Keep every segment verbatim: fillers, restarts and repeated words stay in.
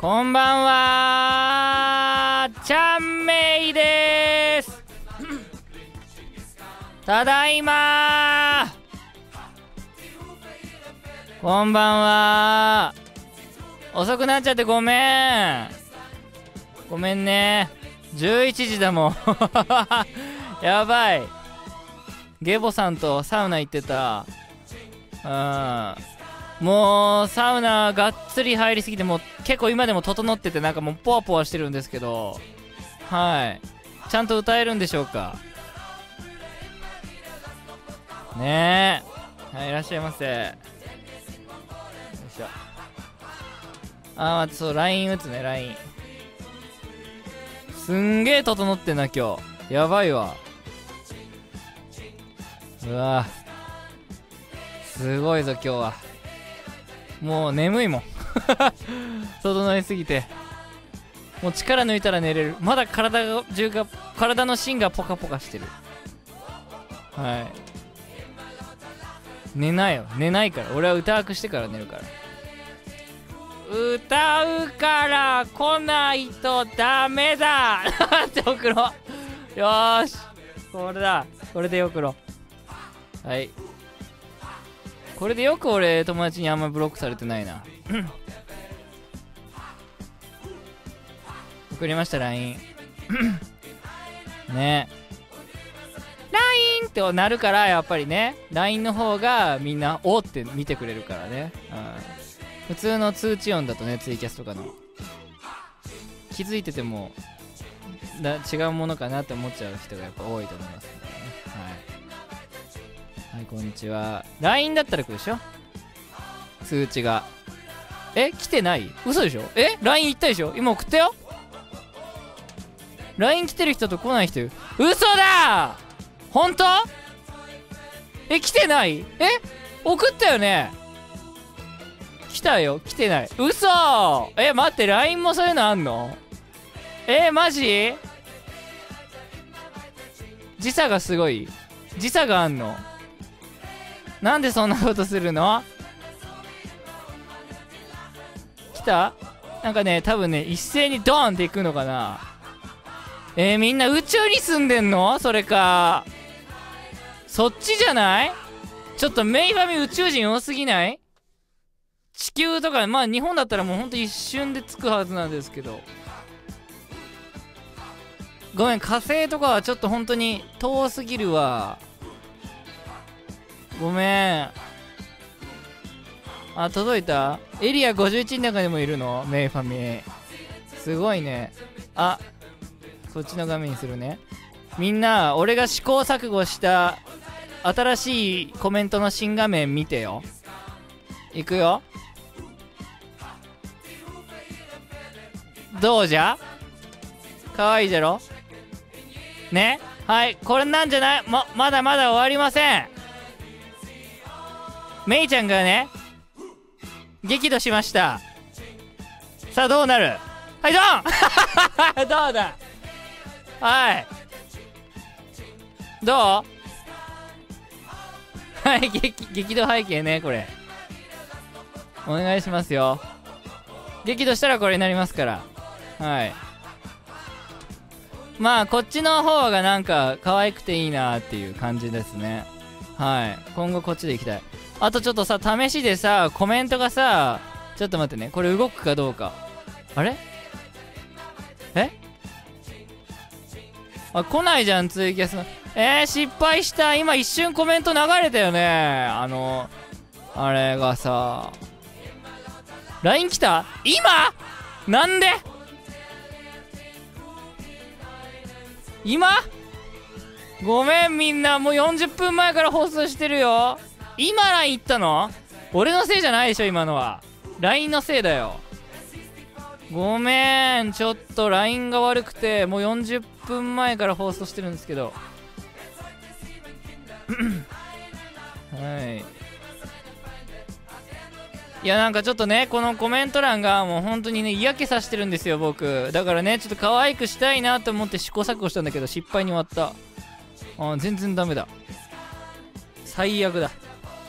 こんばんは、ちゃんめいでーす。ただいまー。こんばんは。遅くなっちゃってごめんごめんね。じゅういちじだもんやばい。ゲボさんとサウナ行ってた。うんもうサウナがっつり入りすぎて、もう結構今でも整ってて、なんかもうポワポワしてるんですけど、はいちゃんと歌えるんでしょうかねえ。はい、いらっしゃいませ。よいしょ。あー、そう、ライン 打つね、ライン。すんげえ整ってんな、今日。やばいわ。うわすごいぞ、今日は。もう眠いもん。整いすぎて。もう力抜いたら寝れる。まだ体が、中が、体の芯がポカポカしてる。はい。寝ないよ。寝ないから。俺は歌わくしてから寝るから。歌うから来ないとダメだって送ろう。よーし。これだ。これで送ろう。はい。これでよく俺友達にあんまブロックされてないな。送りました ライン ねえ ライン ってなるから、やっぱりね ライン の方がみんなおーって見てくれるからね、うん、普通の通知音だとね、ツイキャスとかの気づいててもだ違うものかなって思っちゃう人がやっぱ多いと思いますのでね。はい、はい、こんにちは。 ライン だったら来るでしょ、通知が。え、来てない？嘘でしょ？え？ ライン 行ったでしょ？今送ったよ。 ライン 来てる人と来ない人いる。嘘だー。本当？え、来てない？え？送ったよね？来たよ。来てない。嘘。え、待って、 ライン もそういうのあんの？え、マジ？時差がすごい。時差があんの？なんでそんなことするの？来た？なんかね、多分ね、一斉にドーンっていくのかな。えー、みんな宇宙に住んでんの？それか。そっちじゃない？ちょっとメイファミ宇宙人多すぎない？地球とか、まあ日本だったらもうほんと一瞬で着くはずなんですけど。ごめん、火星とかはちょっと本当に遠すぎるわ。ごめん。あ、届いた？エリアごじゅういちの中でもいるの？メイファミ。すごいね。あ、こっちの画面にするね。みんな、俺が試行錯誤した新しいコメントの新画面見てよ。いくよ。どうじゃ？かわいいじゃろ？ね？はい、これなんじゃない？ま、まだまだ終わりません。メイちゃんがね、激怒しました。さあどうなる？はいドンどうだ？はいどう？はい激激怒背景ね、これお願いしますよ。激怒したらこれになりますから。はい、まあこっちの方がなんか可愛くていいなっていう感じですね。はい、今後こっちでいきたい。あとちょっとさ、試しでさ、コメントがさ、ちょっと待ってね、これ動くかどうか。あれ？え？あ、来ないじゃん、ツイキャスの。えー、失敗した。今一瞬コメント流れたよね。あの、あれがさ、ライン 来た？今？なんで？今？ごめんみんな、もうよんじゅっぷんまえから放送してるよ。今 ライン 行ったの？俺のせいじゃないでしょ、今のは。ライン のせいだよ。ごめん、ちょっと ライン が悪くて、もうよんじゅっぷんまえから放送してるんですけど。はい。いや、なんかちょっとね、このコメント欄がもう本当にね、嫌気さしてるんですよ、僕。だからね、ちょっと可愛くしたいなと思って試行錯誤したんだけど、失敗に終わった。あ、全然ダメだ。最悪だ。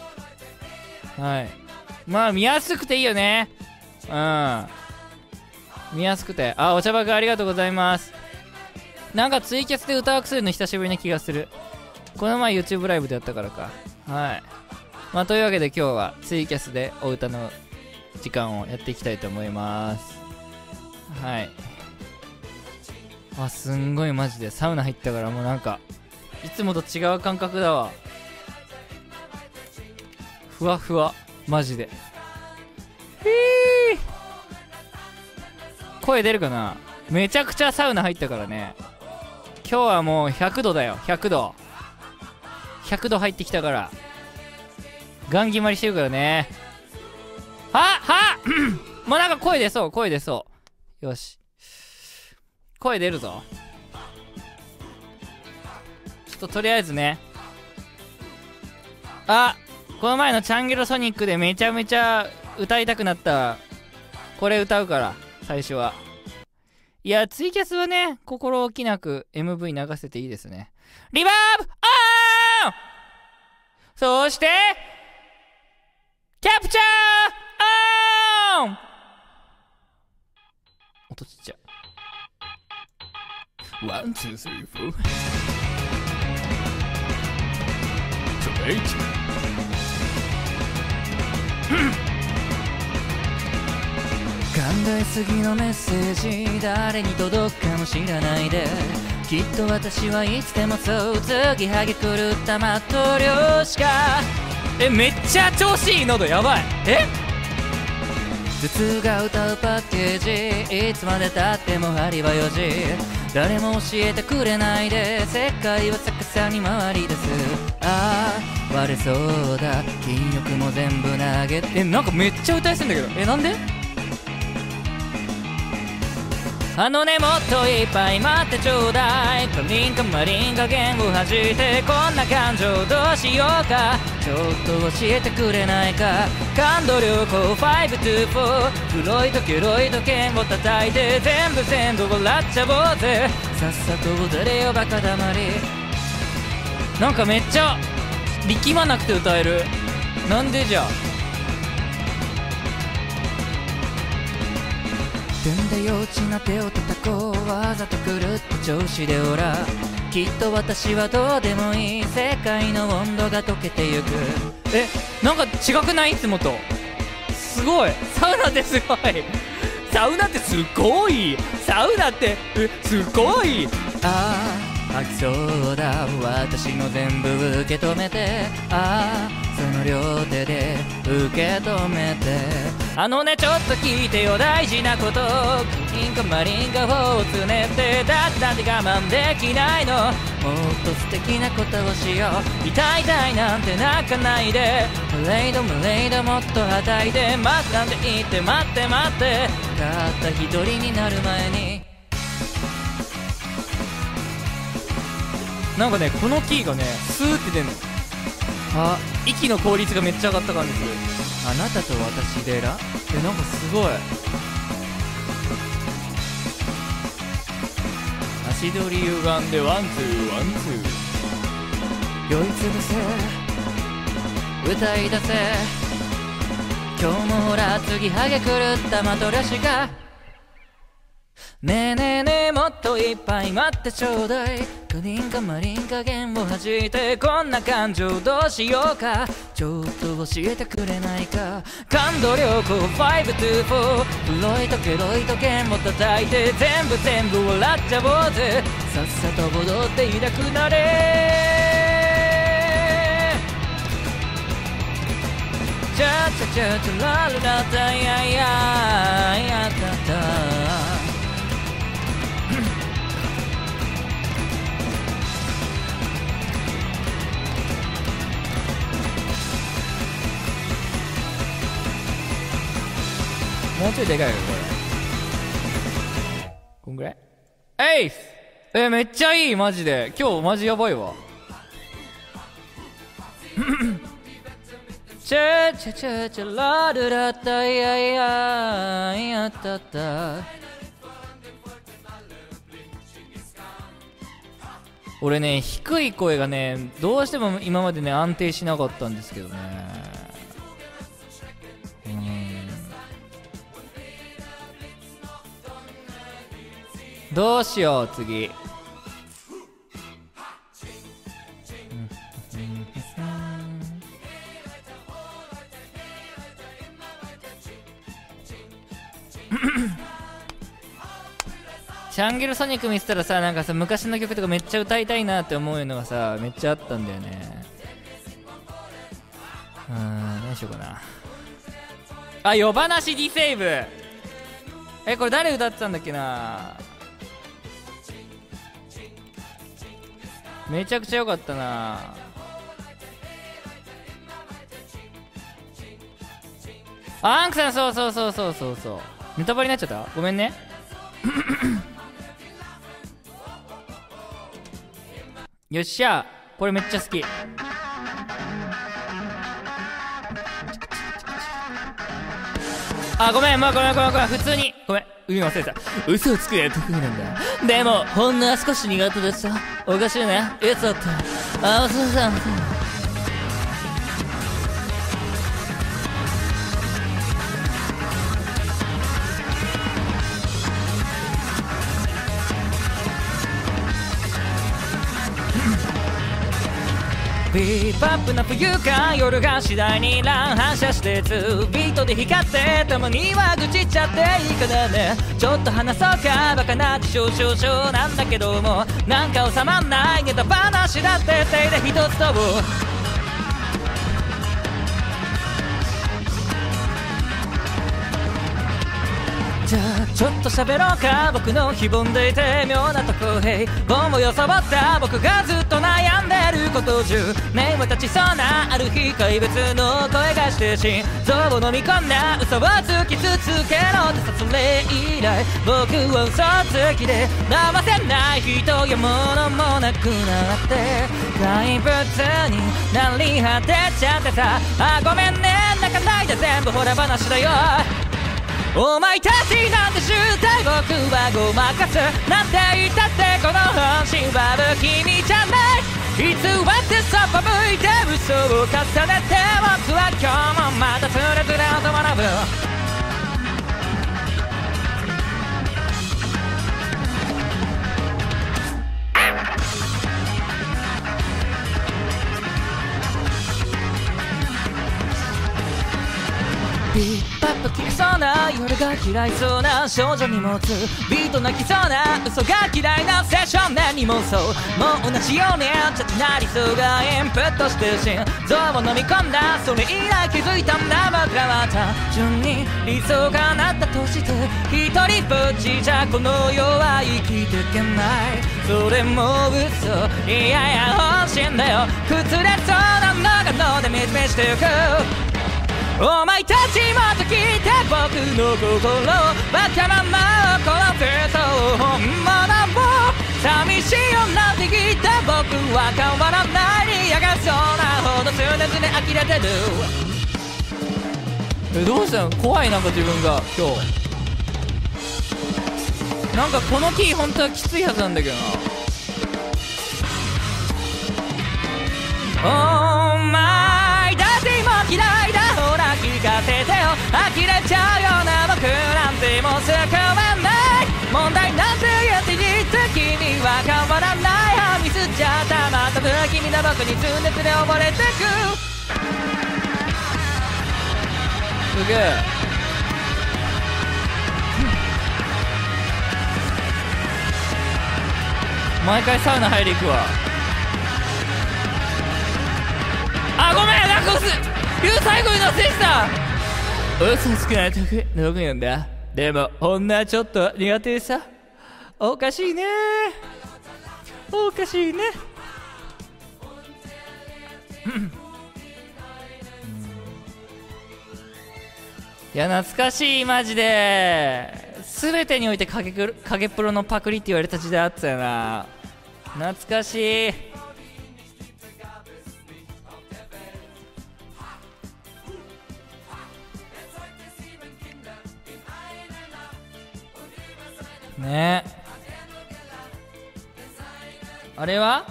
はい。まあ、見やすくていいよね。うん。 見やすくて。あ、お茶爆ありがとうございます。なんかツイキャスで歌わくするの久しぶりな気がする。この前 YouTube ライブでやったからか。はい。まあというわけで今日はツイキャスでお歌の時間をやっていきたいと思います。はい。あ、すんごいマジでサウナ入ったからもうなんかいつもと違う感覚だわ。ふわふわマジで。ひー、声出るかな。めちゃくちゃサウナ入ったからね。今日はもうひゃくどだよ。ひゃくどひゃくど入ってきたからガン決まりしてるからね。ははもうなんか声出そう、声出そう。よし、声出るぞ。ちょっととりあえずね。あ、この前のチャンゲロソニックでめちゃめちゃ歌いたくなったこれ歌うから最初は。いやツイキャスはね心置きなく エムブイ 流せていいですね。リバーブオン、そしてキャプチャーオン。音ちっちゃ。ワンツースリーフォートメイト考えすぎのメッセージ誰に届くかも知らないで、きっと私はいつでもそう継ぎはぎ狂ったマット漁師か。え、めっちゃ調子いい喉やばい。え、頭痛が歌うパッケージ、いつまでたっても針はよじ、誰も教えてくれないで世界は逆さに回り出す。ああ割れそうだ筋力も全部投げて。え、なんかめっちゃ歌いすんだけど。え、なんで。あのねもっといっぱい待ってちょうだい。カリンカマリン加減を弾いてこんな感情どうしようか。ちょっと教えてくれないか。感度旅行ファイブトゥーフォー黒いとケロいと剣を叩いて全部全部笑っちゃおうぜ。さっさと踊れよバカだまり。なんかめっちゃ力まなくて歌える。なんでじゃあ。踏んで幼稚な手を叩こうわざと狂った調子でオラ。きっと私はどうでもいい世界の温度が溶けてゆく。え、なんか違くないいつもと。すごいサウナってすごいサウナってすごいサウナってえすごい。ああ吐きそうだ私の全部受け止めて。ああその両手で受け止めて。あのねちょっと聞いてよ大事なこと。クリンカマリンカをつねってだってなんて我慢できないの。もっと素敵なことをしよう。痛い痛いなんて泣かないで。マレイドマレイドもっとはたいて待つなんて言って待って待って。たった一人になる前に。なんかねこのキーがねスーって出んの。あ、息の効率がめっちゃ上がった感じする。あなたと私でらえ、なんかすごい足取り歪んでワンツーワンツー酔いつぶせ歌い出せ。今日もほら継ぎはげ狂ったマトラシが。ねえねえねえもっといっぱい待ってちょうだい。カリンカマリン加減を弾いてこんな感情どうしようか。ちょっと教えてくれないか。感度旅行ファイブトゥーフォー黒いとケロいと剣を叩いて全部全部笑っちゃおうぜ。さっさと踊っていなくなれ。チャチャチャチャラルラタイヤイヤイヤタタ。もうちょいでかいよこれ。こんぐらい。えいえ、めっちゃいいマジで。今日マジやばいわ。チャチャチャチャラルラタイヤイヤイヤタタ。俺ね低い声がねどうしても今までね安定しなかったんですけどね。 どうしよう次。チャンゲルソニック見てたらさ、なんかさ昔の曲とかめっちゃ歌いたいなって思うのがさめっちゃあったんだよね。うーん、何しようかな。あ、夜話ディセイブ。え、これ誰歌ってたんだっけな。めちゃくちゃ良かったな。あ、アンクさん、そうそうそうそうそうそう。ネタバレになっちゃった、ごめんね。よっしゃ、これめっちゃ好き。あ、ごめん、まあ、ごめんごめんごめん、普通にごめん、海忘れた。嘘をつくのは得意なんだ。でもほんの少し苦手でさ。おかしいね、いつだった。あ、そうさん。ビーバップな冬か夜が次第に乱反射してつビートで光ってたまには愚痴っちゃっていいからね。ちょっと話そうか、バカな自称少々なんだけども、なんか収まんないネタ話だって手で一つとぶ。じゃあちょっと喋ろうか、僕の非凡でいて妙なとこへ本をよそぼった僕がずっと悩んでること中年は立ちそうなある日怪物の声がして心臓を飲み込んだ嘘をつき続けろってさ、それ以来僕は嘘つきで騙せない人や物もなくなって怪物になり果てちゃってさ。あ、ごめんね、泣かないで、全部ほら話だよ。お前たちなんて集体僕はごまかすなんて言ったってこの本心は不気味じゃない。偽ってそっぽ向いて嘘を重ねて僕は今日もまたつれつれと学ぶ。ビーバッと消えそうな夜が嫌いそうな少女に持つビート泣きそうな嘘が嫌いな青少年にもそうもう同じようにちゃちな理想がインプットして心臓を飲み込んだ。それ以来気づいたんだ僕らは単純に理想がなったとして一人ぼっちじゃこの世は生きていけない。それも嘘、いやいや本心だよ。崩れそうなのがので見つめしてゆく。お前たちもっと聞いて僕の心バカままを殺すそう本物を寂しい女って聞いて僕は変わらない。嫌がそうなほど常々呆れてる。え、どうしたの、怖い、なんか自分が今日なんかこのキー本当はきついはずなんだけどな。お前たちも嫌いだ、ほら聞かせてよ。呆れちゃうような僕なんてもう救わない問題なんて言って言って君は変わらない。ミスっちゃったまた不気味な僕に常々溺れてく。すげえ毎回サウナ入り行くわ。あ、ごめん、なんか言う最後に忘れてた。嘘つくない得意得意なんだ。でもほんのちょっと苦手でさ。おかしいねおかしいねいや懐かしいマジで。全てにおいて影プロ、影プロのパクリって言われた時代あったよな。懐かしい。ねえ、あれは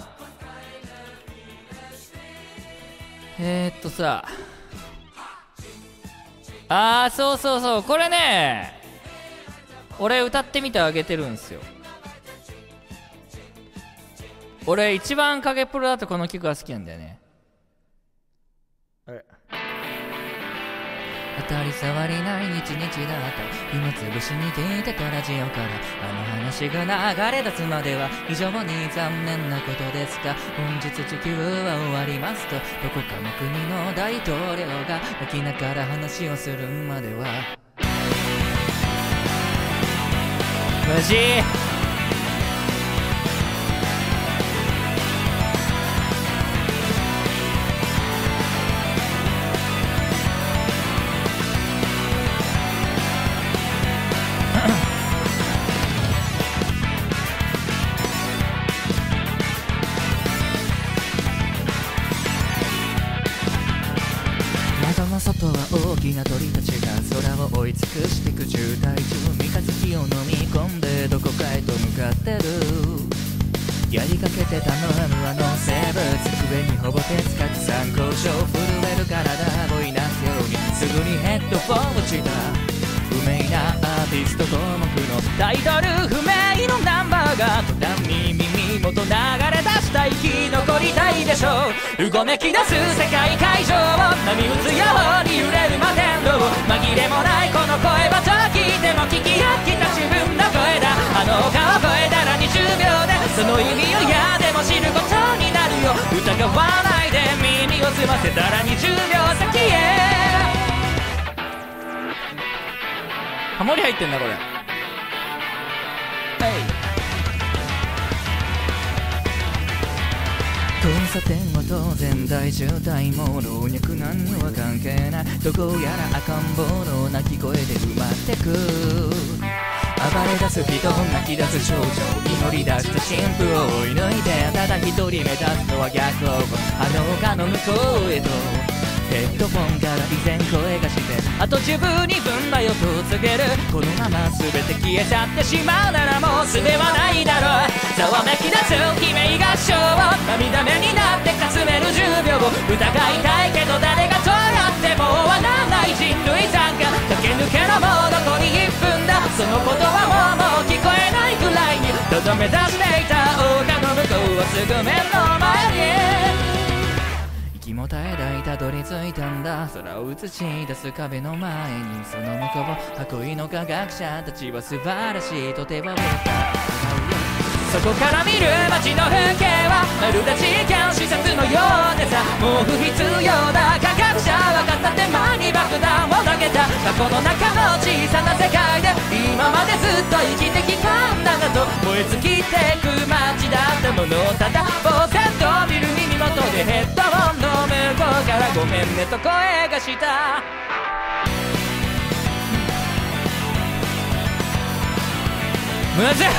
えー、っとさあーそうそうそう、これね俺歌ってみてあげてるんすよ。 俺一番影プロだとこの曲が好きなんだよね。あれ当たり障りない日々だった暇つぶしに聞いてたラジオからあの話が流れ出すまでは非常に残念なことですが、本日地球は終わりますとどこかの国の大統領が泣きながら話をするまではマジ外は大きな鳥たちが空を追い尽くしてく渋滞中、三日月を飲み込んでどこかへと向かってる。やりかけて頼むあの生物、机にほぼ手つかず参考書震える体をいなすようにすぐにヘッドフォンをした。不明なアーティスト項目のタイトル不明のナンバーが途端に耳元流れ出した生き残りたいでしょう。うごめき出す世界会場を波打つように揺れる摩天楼、紛れもないこの声はと聞いても聞き飽きた自分の声だ。あの顔超えたらにじゅうびょうでその意味を嫌でも知ることになるよ。疑わないで耳を澄ませたらにじゅうびょう先へ。ハモリ入ってんだこれ。交差点は当然大渋滞も老若男女は関係ない。どこやら赤ん坊の泣き声で埋まってく。暴れ出す人泣き出す少女祈り出した新婦を追い抜いてただ一人目指すのは逆方向あの丘の向こうへと。ヘッドフォンから依然声がしてあと十分に分だよと告げる。このまま全て消え去ってしまうならもう術はないだろう。ざわめき出す悲鳴合唱を涙目になってかすめるじゅうびょうを疑いたいけど誰がどうやっても終わらない人類参加駆け抜けのもう残りいっぷんだ。そのことはもうもう聞こえないくらいにとどめ出していた丘の向こうはすぐ目の前に。息も絶え絶えたどり着いたんだ。空を映し出す壁の前にその向こう白衣の科学者たちは素晴らしいと手を振った。そこから見る街の風景はまるで事件施設のようでさ。もう不必要だ科学者は片手前に爆弾を投げた。過去の中の小さな世界で今までずっと生きてきたんだがと燃え尽きてく街だったものをただ呆然と見る耳元でヘッドホンの向こうからごめんねと声がした。むずい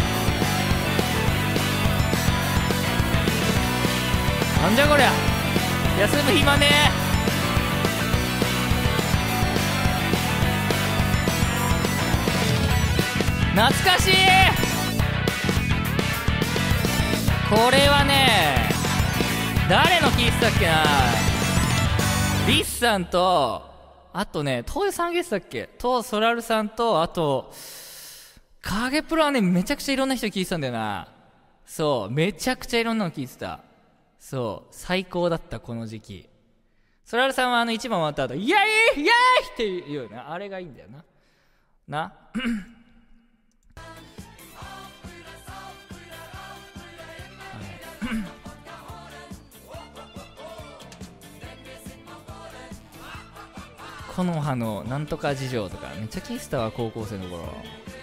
なんじゃこりゃ休む暇ねえ。懐かしいこれはね誰の聞いてたっけな。リスさんとあとね東洋さんゲストだっけとソラルさんとあと影プロはねめちゃくちゃいろんな人聞いてたんだよな。そうめちゃくちゃいろんなの聞いてた。そう最高だったこの時期。ソラルさんはあの一番終わった後イエーイイエーイって言うよね。あれがいいんだよなな木の葉のなんとか事情とかめっちゃ聞いてたわ高校生の頃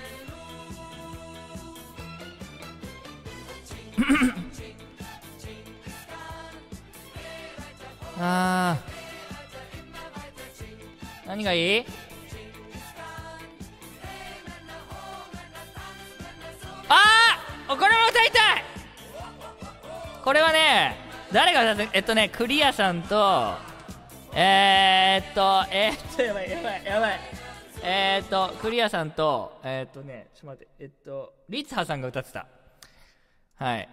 あー何がいい？あーこれも歌いたい。これはね誰が歌ってえっとねクリアさんとえー、っとえー、っとやばいやばいやばいえー、っとクリアさんとえー、っとねちょっと待ってえっとリツハさんが歌ってた。はい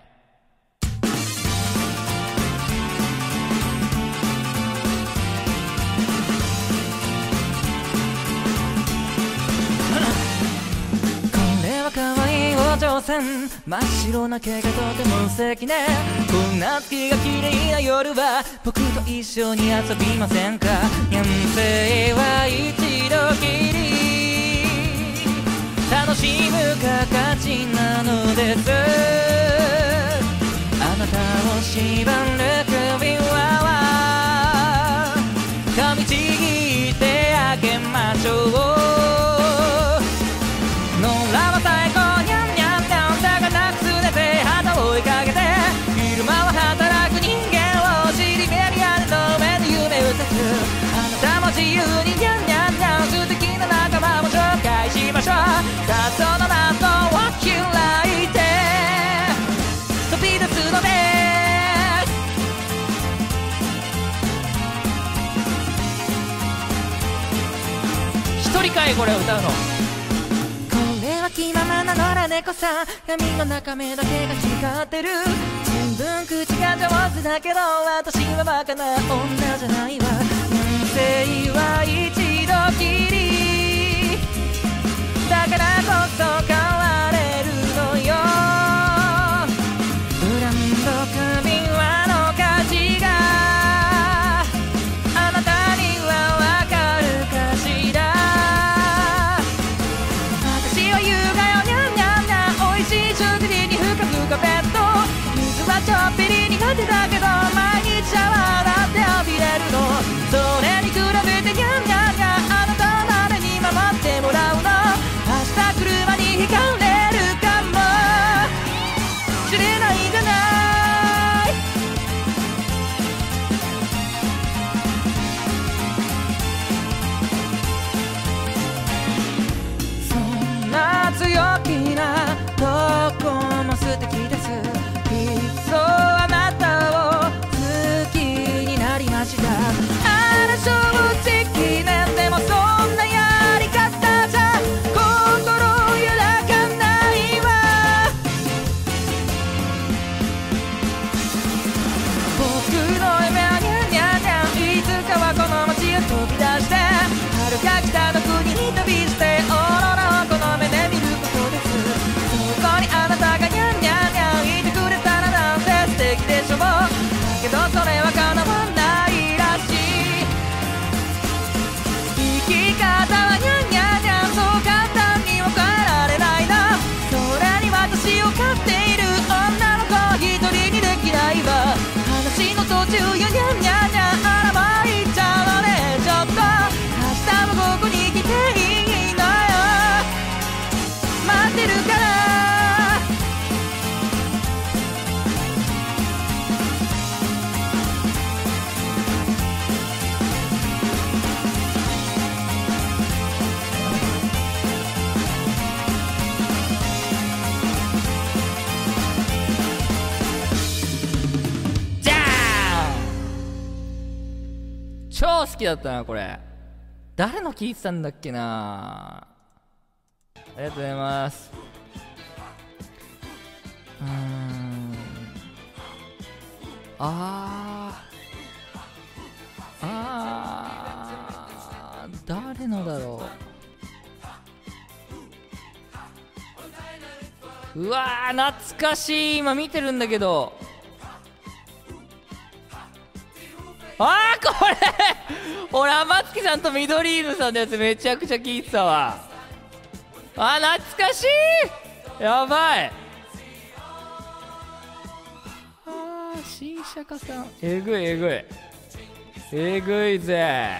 可愛いお嬢稜線、真っ白な毛がとても素敵ね。こんな月が綺麗な夜は僕と一緒に遊びませんか。人生は一度きり、楽しむ形なのです。あなたを縛る首は噛みちぎってあげましょう。野良は最高にゃんにゃんにゃん、魚くすねて旗を追いかけて、昼間は働く人間を尻目にあるの目で夢を絶つ。あなたも自由ににゃんにゃんにゃん、素敵な仲間も紹介しましょう。さあその謎を開いて飛び出すのです。一人かいこれを歌うの。気ままな野良猫さん、髪の中目だけが光ってる。全分口が上手だけど私はバカな女じゃないわ。人生は一度きりだからこそ変われるのよ。ブランド首輪の価値があなたにはわかるかしら。ちょっぴり苦手だけど毎日シャワーだって浴びれるの。それに比べてニャンニャンニャン、あなたのために守ってもらうの。明日車にひかれるかもしれないじゃない。そんな強気なとこも素敵です。そうあなたを好きになりました。あら正直ね、でもそんなやり方じゃ心揺らがないわ。僕の夢はニャンニャンニャン、いつかはこの街へ飛び出して遥か北の国に旅してオーロラをこの目で見ることです。そこにあなたがニャンニャンニャンいてくれたら素敵でしょう。だけどそれは叶わないらしい。生き方はニャンニャンニャン、そう簡単には変えられないな。それに私を飼っている女の子一人にできないわ。話の途中よニャンニャンニャン、あらまあ言っちゃうねちょっと。明日もここに来ていいのよ、待ってるから。超好きだったなこれ。誰の聴いてたんだっけな。ありがとうございます。うーんあーあー誰のだろう。うわー懐かしい。今見てるんだけど、あーこれ俺天月さんと緑犬さんのやつめちゃくちゃ聞いてたわ。あー懐かしい。やばい。あー新釈迦さんえぐいえぐいえぐいぜ。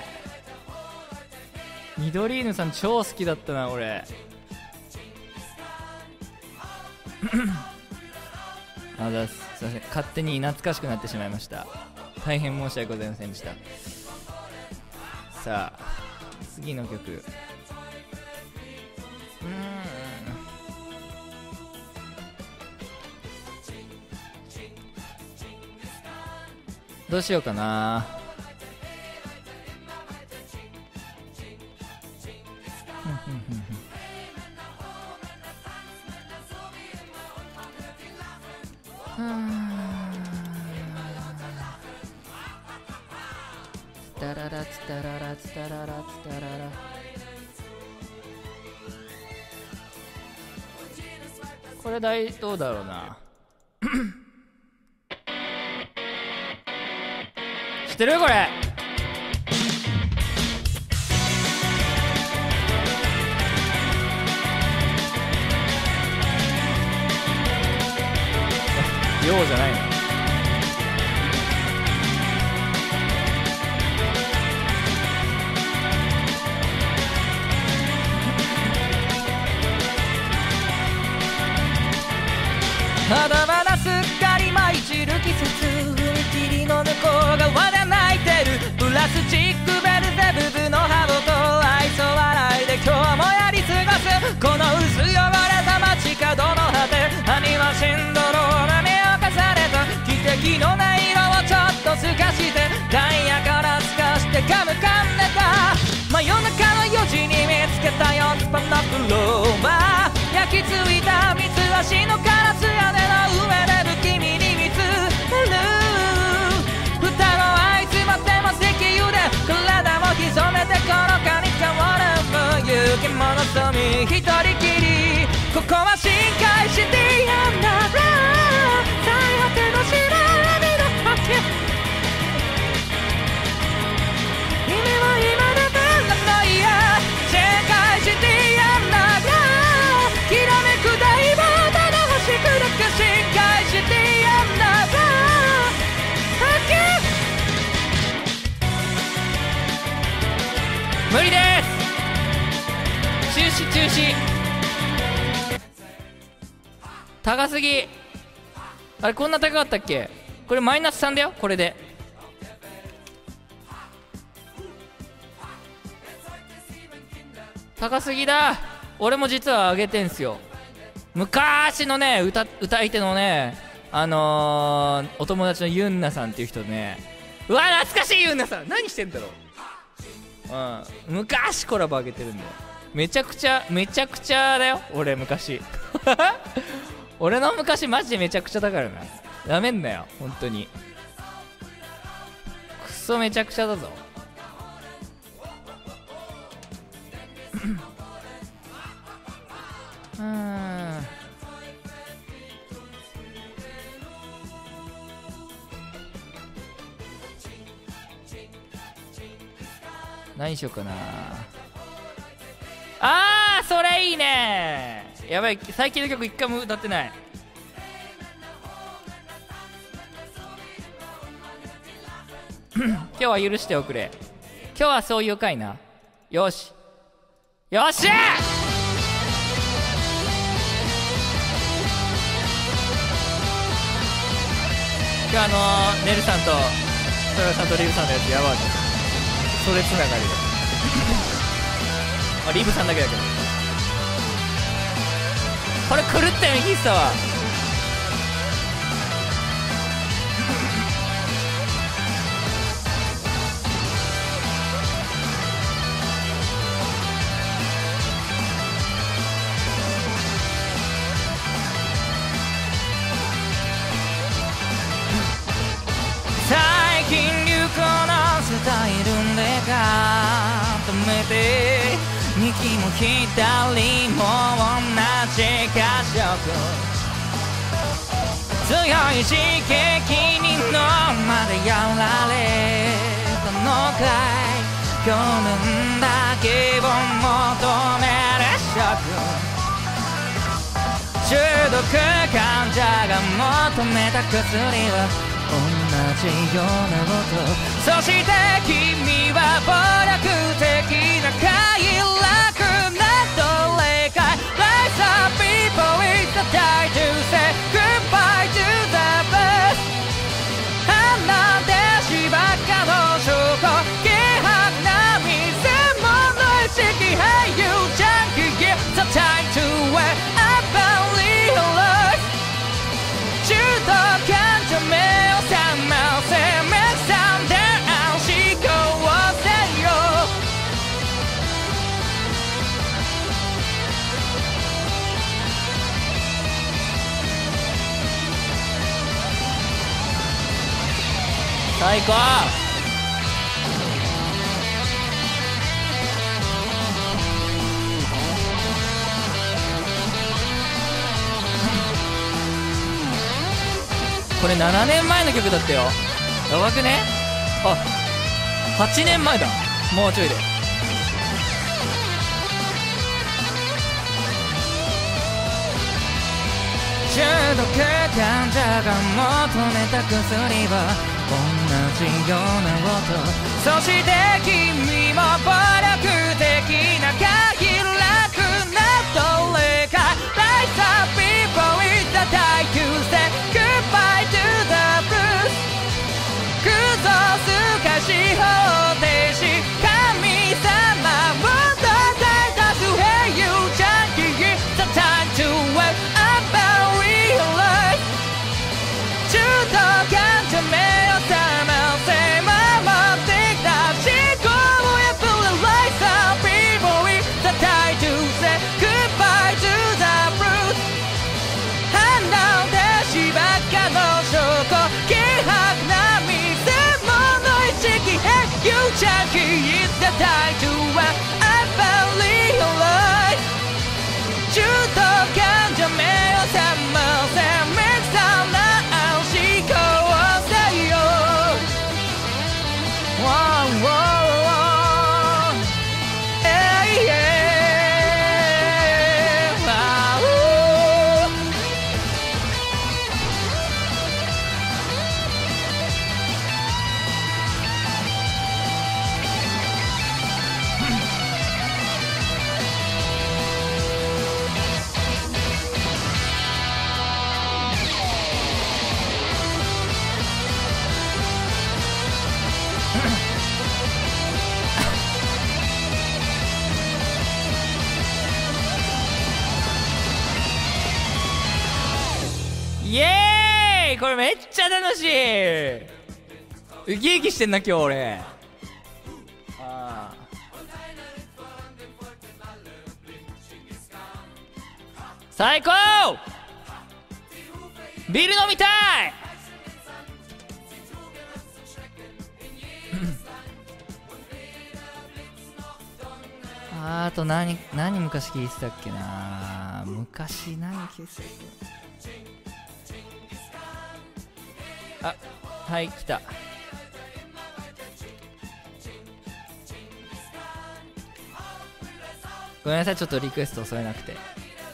緑犬さん超好きだったな俺あざす。すいません、勝手に懐かしくなってしまいました。大変申し訳ございませんでした。さあ次の曲、うーんどうしようかな。ツタララツタララツタララツタララ。 これ大どうだろうな知ってるこれようじゃないのまだまだすっかり舞い散る季節踏切の向こう側で泣いてるプラスチックベルゼブブのハボと愛想笑いで今日もやり過ごすこの薄汚れた街角の果て兄はシンドロームに侵された汽笛の音色をちょっと透かしてタイヤから透かしてガム噛んでた真夜中のよじに見つけたよつばのクローバー焼き付いた三つ足のカラス屋根の上で不気味に見つめる双子あいつまっても石油で体も潜めてこのかに変わる勇気者とみ一人きりここは深海シティアンダーグラウンド最果ての白波の波形夢は今だからのいや深海シティアンダーグラウンドきらめく大ボードの星砕く深海シティアンダーグラウンド波形無理です中止中止高すぎあれこんな高かったっけこれマイナスさんだよこれで高すぎだ俺も実は上げてんすよ昔のね 歌, 歌い手のねあのー、お友達のユンナさんっていう人ねうわ懐かしいユンナさん何してんだろううん昔コラボ上げてるんだよめちゃくちゃめちゃくちゃだよ俺昔俺の昔マジでめちゃくちゃだからなやめんなよ本当にクソめちゃくちゃだぞうーん何しようかなあーそれいいねやばい最近の曲一回も歌ってない今日は許しておくれ今日はそういう回なよしよっしゃ今日あのー、ネルさんと豊さんとリブさんのやつやばいそれつながりでまあリブさんだけだけどこれ狂ったよ右下は最近流行のスタイルで固めて右も左も同じ褐色強い刺激に飲までやられたのかいこのだけを求めるショック中毒患者が求めた薬は同じようなことそして君は暴力的な快楽などれかい Like some people it's the time to say goodbye to the best 鼻でしばかの証拠軽薄な見せ物意識 Hey you junkie give the time to wait I believe 中途感情目を覚ませ目覚んで安心こうせよ最高これななねんまえの曲だったよ。やばくね？あ、はちねんまえだ。もうちょいで。 中毒患者が求めた薬は同じような音、そして君も暴力的な快楽などれか Lights up people with the die to say goodbye to the blues クソすかし方程式神様を叩いたす Hey you junkie it's the time to wake up and realize 中途患者目を覚ませ守ってきた思考を破る Lights up people with the time to say goodbye to the blues 反応でしばかの証拠希薄な見せ物意識 Hey you junkie it's the time to wake up and realize 中途患者目を覚ませ目覚ま思考をせよ Wow, wow, wow. Hey, yeah. Wow. イエーイ、これめっちゃ楽しい。ウキウキしてんな今日俺。あー最高。ビール飲みたい。あと何何昔聞いてたっけな。昔何聞いてたっけ。あ、はい来た。ごめんなさい、ちょっとリクエスト添えなくて。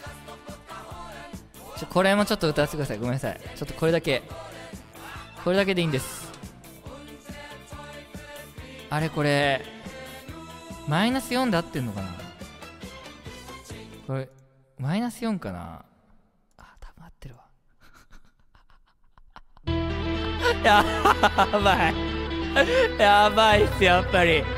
ちょこれもちょっと歌わせてください。ごめんなさい、ちょっとこれだけこれだけでいいんです。あれこれマイナスよんで合ってんのかな。これマイナスよんかな。あ、多分合ってるわ。やばいやばいっすやっぱり。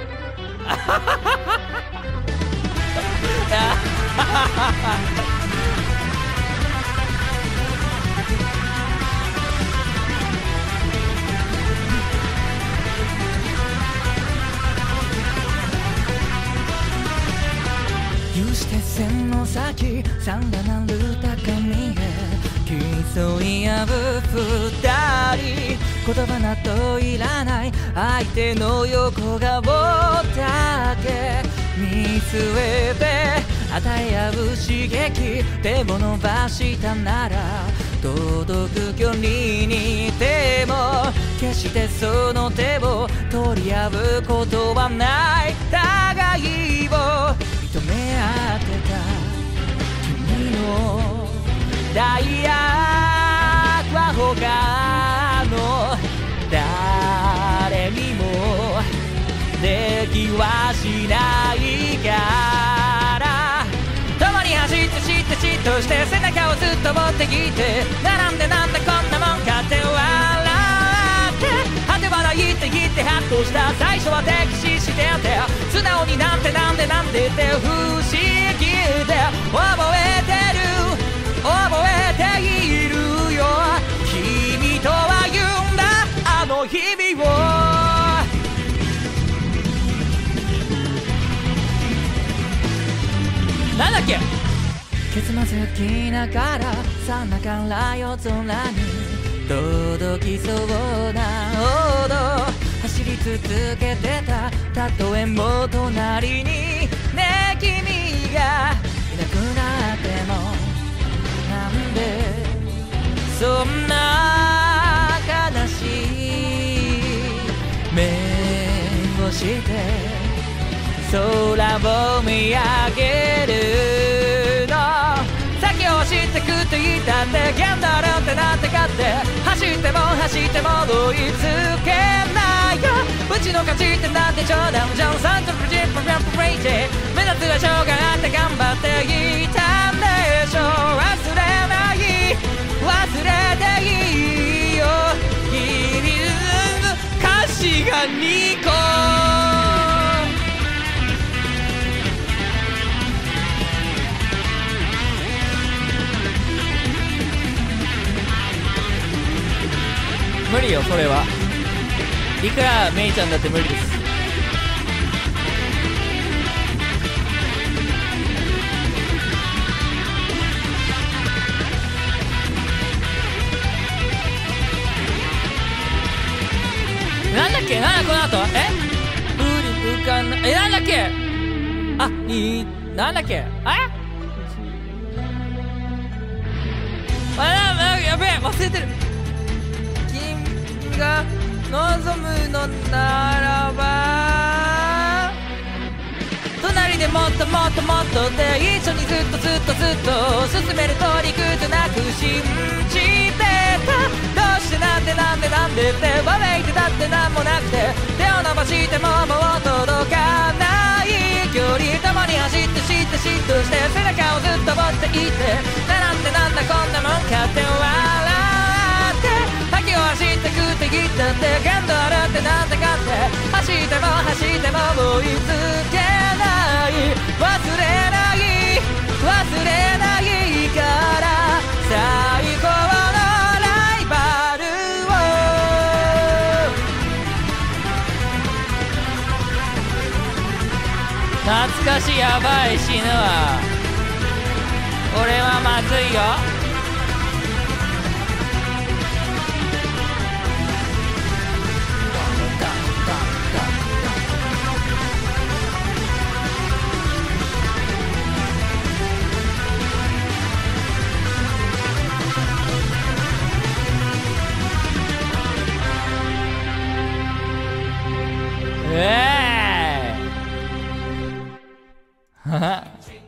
有刺鉄線の先さらなる高みへ競い合う二人、言葉などいらない相手の横顔だけ見据えて与え合う刺激、手を伸ばしたなら届く距離にいても決してその手を取り合うことはない。互いを認め合ってた君の代役は他の誰にもできはしないから共に走って知って嫉妬して背中をずっと持ってきて並んでなんだこんなもんかって笑って果てはないって言ってハッとした最初は敵視してて素直になんてなんでなんでって不思議で覚えてる覚えているよ君とは言うんだあの日々をなんだっけ結末きながらさなから夜空に届きそうなほど走り続けてたたとえも隣にね君がいなくなってもなんでそんなし目をして空を見上げるの先を走ってくと言ったってギャンダルってなんてかって走っても走っても追いつけないようちの勝ちってなんて冗談ジョンさんとプリジップランプレイジ目指すはしょうがあって頑張っていたんでしょう忘れない忘れていいよ君歌詞がにこ無理よそれはいくらメイちゃんだって無理です。なんだっけなんだこの後え振り浮かんなえなんだっけあいいなんだっけああなやべえ忘れてる君が望むのならば隣でもっともっともっとで一緒にずっとずっとずっと進める通りくとなく信じてたどうしてなんでなんでなんでってわめいてたってなんもなくて手を伸ばしてももう届かない距離共に走って知って嫉妬して背中をずっと持っていてなんでなんだこんなもんかって笑って秋を走ってくって言ったってガンドあるってなんだかって走っても走っても追いつけない忘れない忘れないから最高のライバルを懐かしいやばい死ぬわ俺はまずいよええー、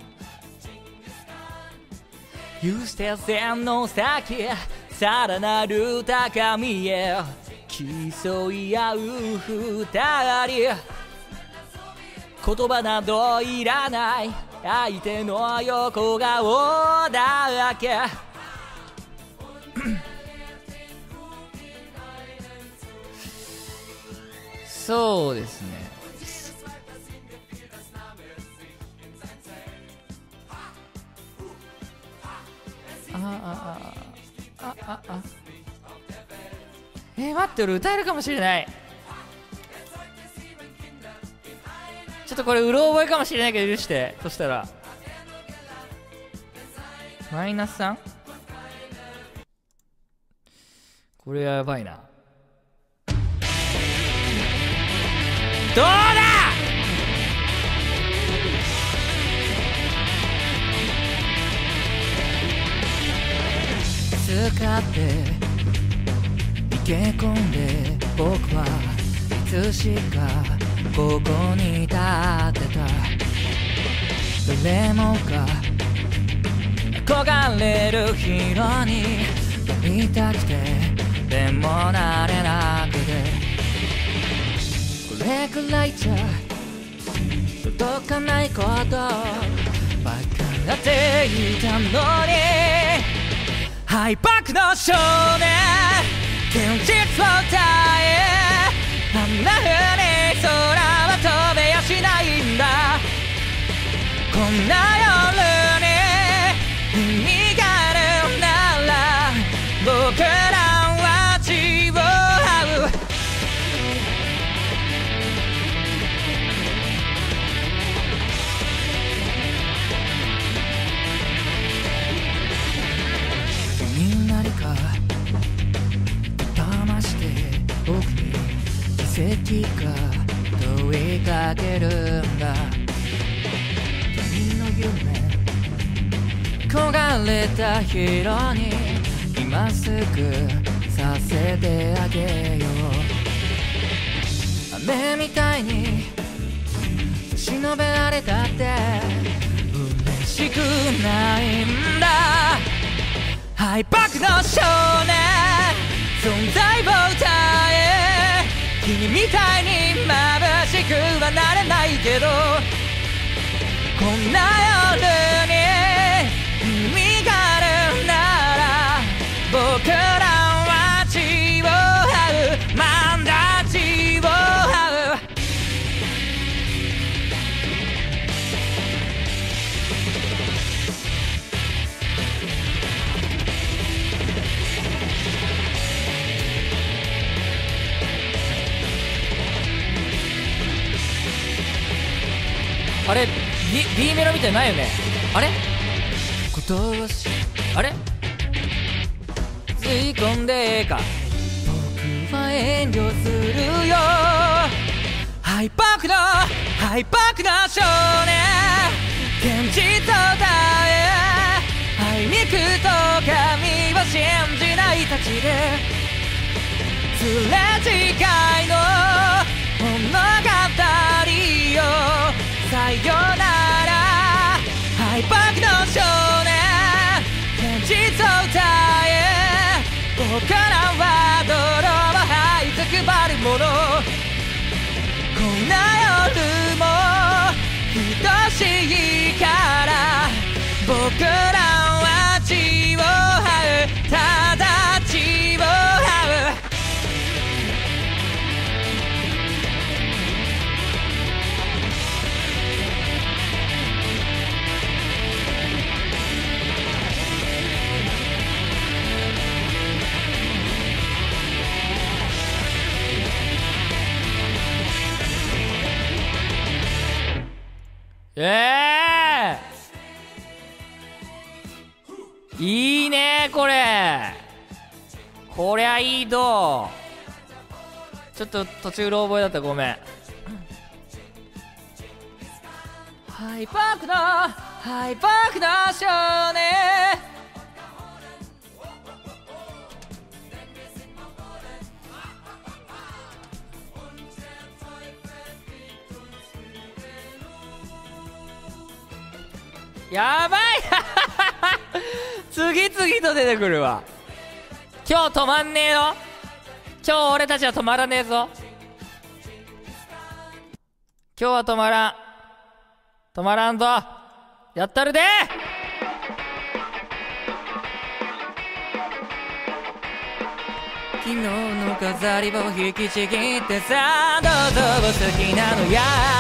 有刺線の先さらなる高みへ競い合う二人言葉などいらない相手の横顔だけそうですねああああああえー、待って俺歌えるかもしれないちょっとこれうろ覚えかもしれないけど許してそしたらマイナス さん これやばいなどうだ使っていけ込んで僕はいつしかここに立ってた誰もが憧れるヒーローになりたくてでもなれなくてこれくらいじゃ届かないことばかっていたのにハイパクの少年現実を耐えあんな風に空は飛べやしないんだこんな夜に海があるなら僕らは血を合うに何か騙して僕に奇跡が問いかけるんだ君の夢焦がれたヒーローに今すぐささせてあげよう。雨みたいに忍べられたって嬉しくないんだ。はい、僕の少年存在を歌え。君みたいに眩しくはなれないけど、こんな夜に海があるなら僕らは血を這う、まんだ血を這う。あれ B, B メロみたいないよね。あれことしあれ吸い込んでか僕は遠慮するよ。はい僕のはい僕の少年現実を伝え、愛肉と神を信じないたちですれ違いの物語よ。さよならはい僕の少年現実を伝え、僕らは泥を這いつくばるもの。こんな夜も愛しいから僕らは血を這う、ただ血を這う。えー、いいねこれ。こりゃいいど。ちょっと途中うろ覚えだった、ごめん。はい僕のはい僕の少年やばい次々と出てくるわ。今日止まんねえよ。今日俺たちは止まらねえぞ。今日は止まらん止まらんぞ。やったるで。昨日の飾りを引きちぎってさ、どうぞ好きなのや。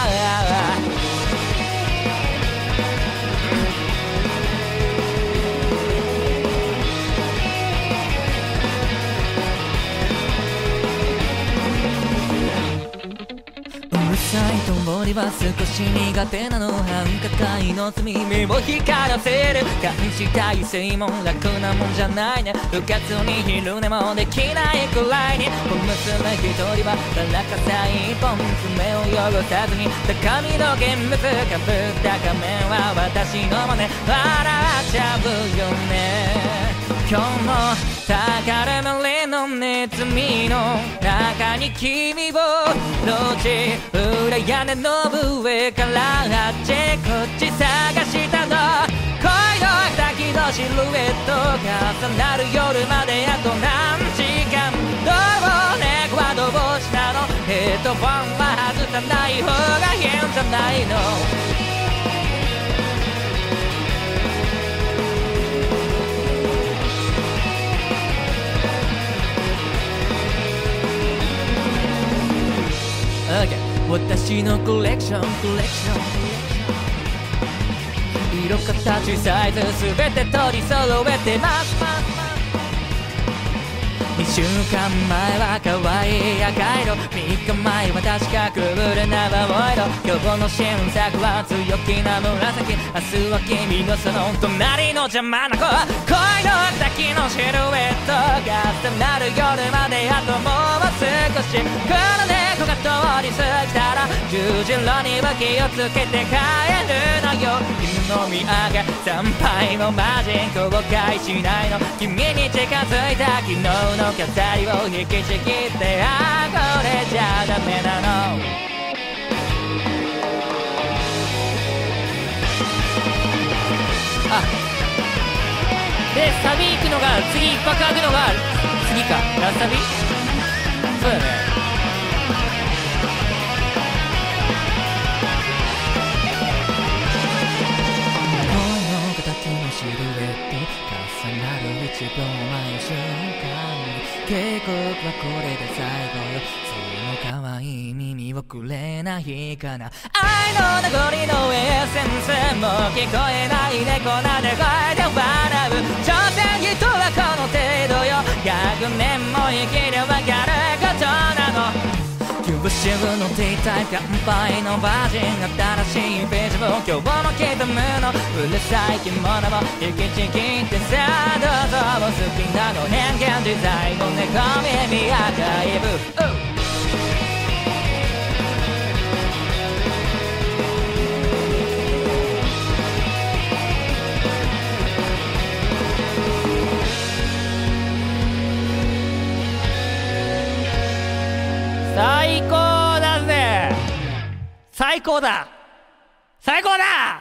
通りは少し苦手なの、繁華街の罪目を光らせる。監視体制も楽なもんじゃないね。部活に昼寝もできないくらいに、小娘一人は田中さん一本爪を汚さずに高みの現物かぶった仮面は私の真似、笑っちゃうよね。今日も宝物のネズミの中に君を路地裏屋根の上からあっちこっち探したの。恋の滝のシルエット重なる夜まであと何時間。どう猫はどうしたの。ヘッドフォンは外さない方が変じゃないの。私のコレクションコレクション、色形サイズすべて取り揃えてます。にしゅうかんまえは可愛い赤色、みっかまえは確かクールな青色、今日の新作は強気な紫、明日は君のその隣の邪魔な子。恋の滝のシルエットが重なる夜まであともう少し、この猫が通り過ぎたら十字路には気をつけて帰るのよ。君の見上げ参拝の魔人後悔しないの。君に近づいた昨日の飾りを引きちぎって、ああこれじゃダメなの。あでサビ行くのが次一泊開くのが次かラスサビ。そうだね。シルエット重なる一秒前の瞬間、警告はこれで最後よ。その可愛い耳をくれないかな。愛の名残のエッセンスも聞こえない猫なで声で笑う。所詮人はこの程度よ。ひゃくねんも生きればわかることなの。キューブシブの T タイプ乾杯のバージン、新しいページを今日の刻むの。うるさい着物も引きちぎってさあどうぞ。好きなの変幻自在の猫耳アーカイブ。最高だぜ。最高だ最高だ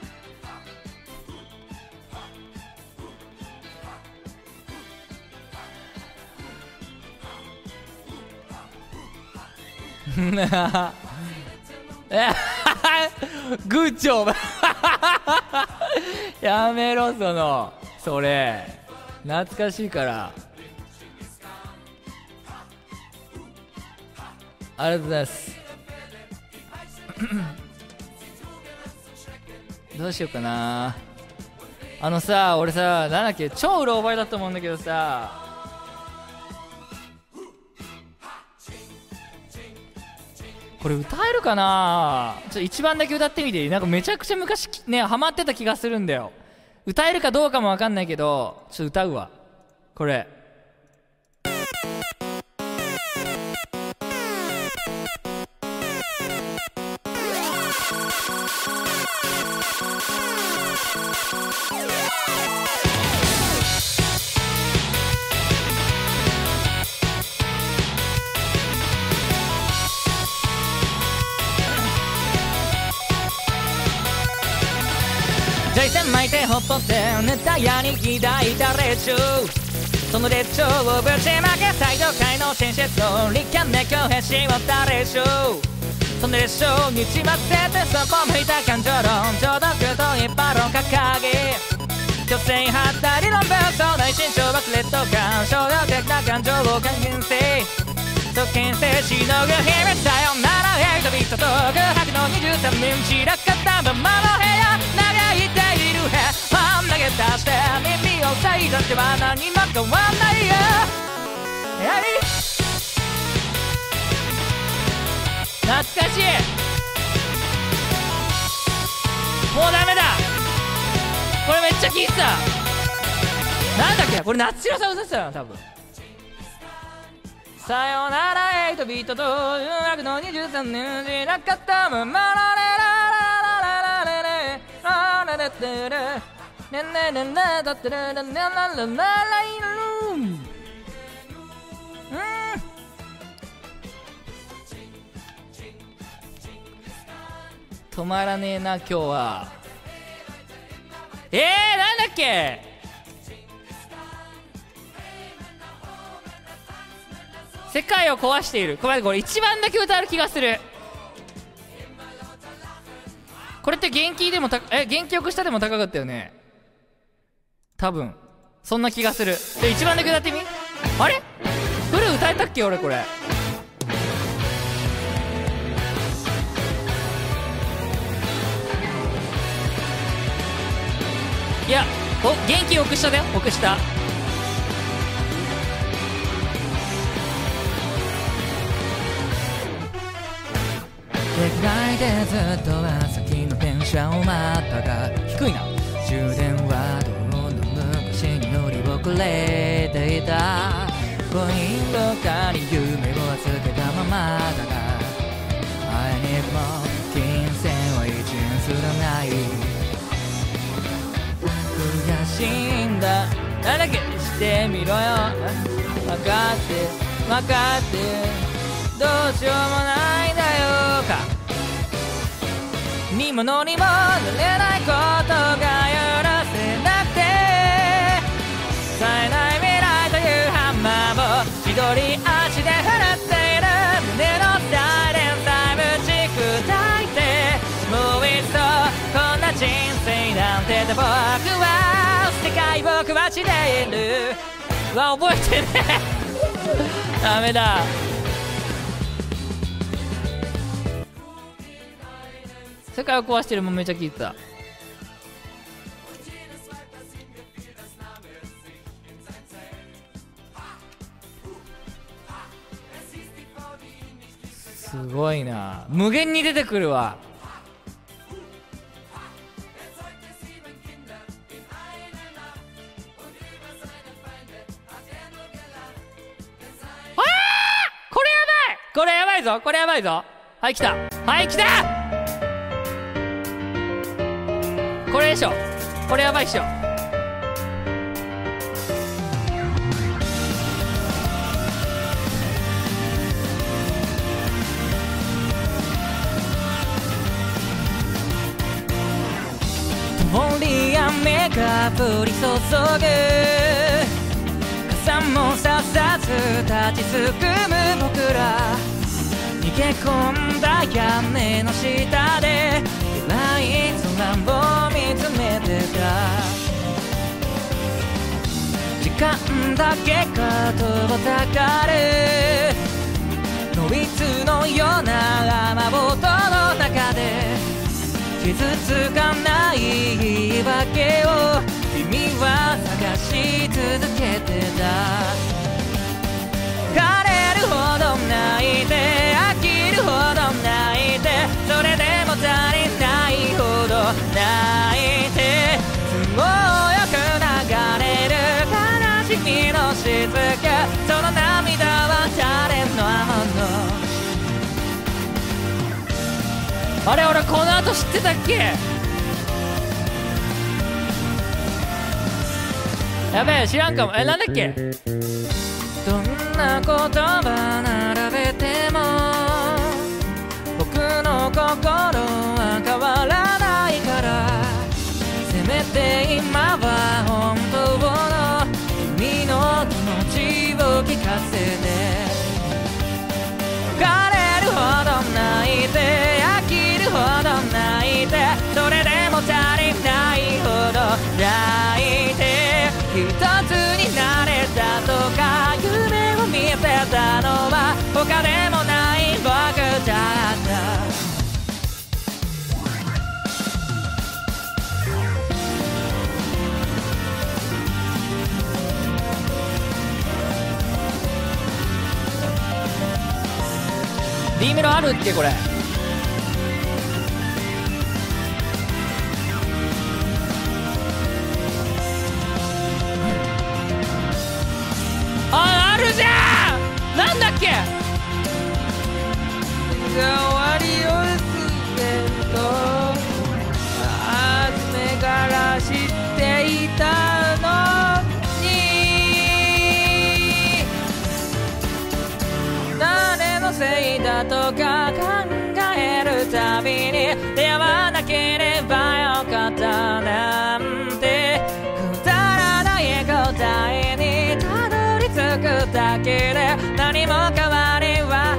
グッジョブやめろそのそれ懐かしいから。ありがとうございますどうしようかな。あのさ俺さなんだっけ超うろ覚えだと思うんだけどさ、これ歌えるかな。ちょっと一番だけ歌ってみて。なんかめちゃくちゃ昔ねハマってた気がするんだよ。歌えるかどうかもわかんないけどちょっと歌うわこれ。ジャイセン巻いてほっぽってネタ屋に抱いた列車、その列車をぶちまけサイド界の新設をリキャンで拒否しわった列車、その列車にちまっててそこ向いた感情論ちょうどくと一般論掲げ女性はったり論文相内心象爆劣等感衝動的な感情を還元せ特権性しのぐ秘密さよならヘイトビットと空白のにじゅうさんねん散らかったままの部屋嘆いているへパン投げ出して耳を塞いだっては何も変わんないよ。懐かしい。もうダメだこれめっちゃ聴いてた。なんだっけこれ夏代さん歌ってたよ多分。さよならエイトビートと空白のにじゅうさんねん散らかったままのレラララララレレラララテレネネネネダテレレネラララライルー止まらねえな今日は。えー、なんだっけ世界を壊している。これこれ一番だけ歌える気がする。これって元気でもたえ元気よくしたでも高かったよね多分。そんな気がする。で一番だけ歌ってみ。あれフル歌えたっけ俺これ。いやお元気よくしただよ奥下。できないでずっとは先の電車を待ったが低いな。終電はどんどん昔に乗り遅れていた。コインロッカーに夢を預けたままだがしてみろよ。分かって分かってどうしようもないんだよか。見物にもなれないことが許せなくて、冴えない未来というハンマーを一人足で振るっている。胸のサイレンさえぶち砕いて、もう一度こんな人生なんてで僕は世界僕は知っている。うわ覚えてねダメだ。世界を壊してるもめっちゃ聞いてた。すごいな、無限に出てくるわ。これやばいぞ、これやばいぞ。はい来た、はい来た。これでしょ、これやばいっしょ。通り雨が降り注ぐ、傘もささず立ちすくむ僕ら、逃げ込んだ屋根の下で暗い空を見つめてた。時間だけが遠ざかるノイズのような雨音の中で、傷つかない言い訳を君は探し続けてた。枯れるほど泣いて飽きるほど泣いて、それでも足りないほど泣いて、都合よく流れる悲しみのしずく、その涙は誰のもの。あれ俺この後知ってたっけ。やべえ知らんかも。えなんだっけ。どんな言葉並べても僕の心は変わらないから、せめて今は本当の君の気持ちを聞かせて。枯れるほど泣いて飽きるほど泣いて、それでも足りないほど泣いて、一つになれたとか夢を見せたのは他でもない僕だった。B メロあるっけこれ。あ、あるじゃん。なんだっけ。終わりを告げると初めから知っていたのに、誰のせいだとか考えるたびに出会わなければよかったなんて、くだらない答えにたどり着くだけで何も変わりは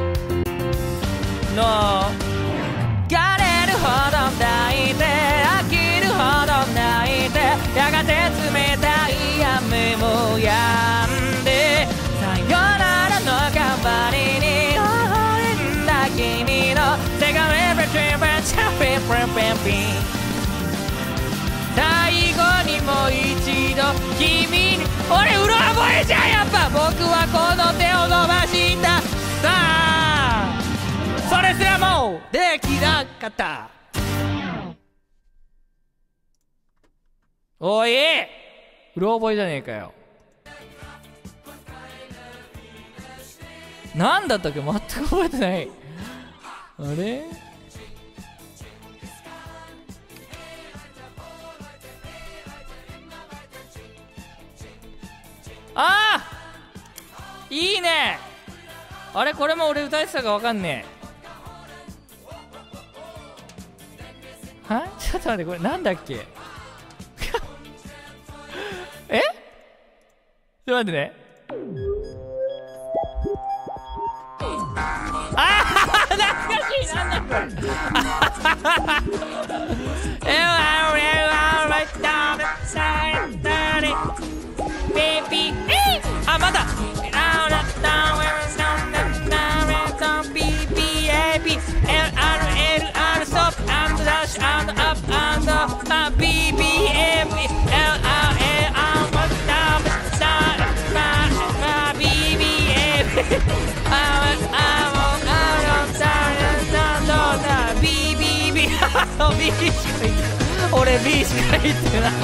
の。枯れるほど泣いて飽きるほど泣いて、やがて冷たい雨も止んで、さよならの代わりに微笑んだ君の手がレベルベンチャーピンピンピンピン。最後にもう一度君に、俺うろ覚えじゃん。やっぱ僕はこの手を伸ばした。さあそれすらもうできなかった。おいうろ覚えじゃねえかよ。なんだったっけ全く覚えてない。あれあーいいね。あれこれも俺歌えてたかわかんねえ。はちょっと待って、これなんだっけえちょっと待ってね。ああ懐かしい。なんだこれあ、まだビー しか言って俺 B しか言ってない。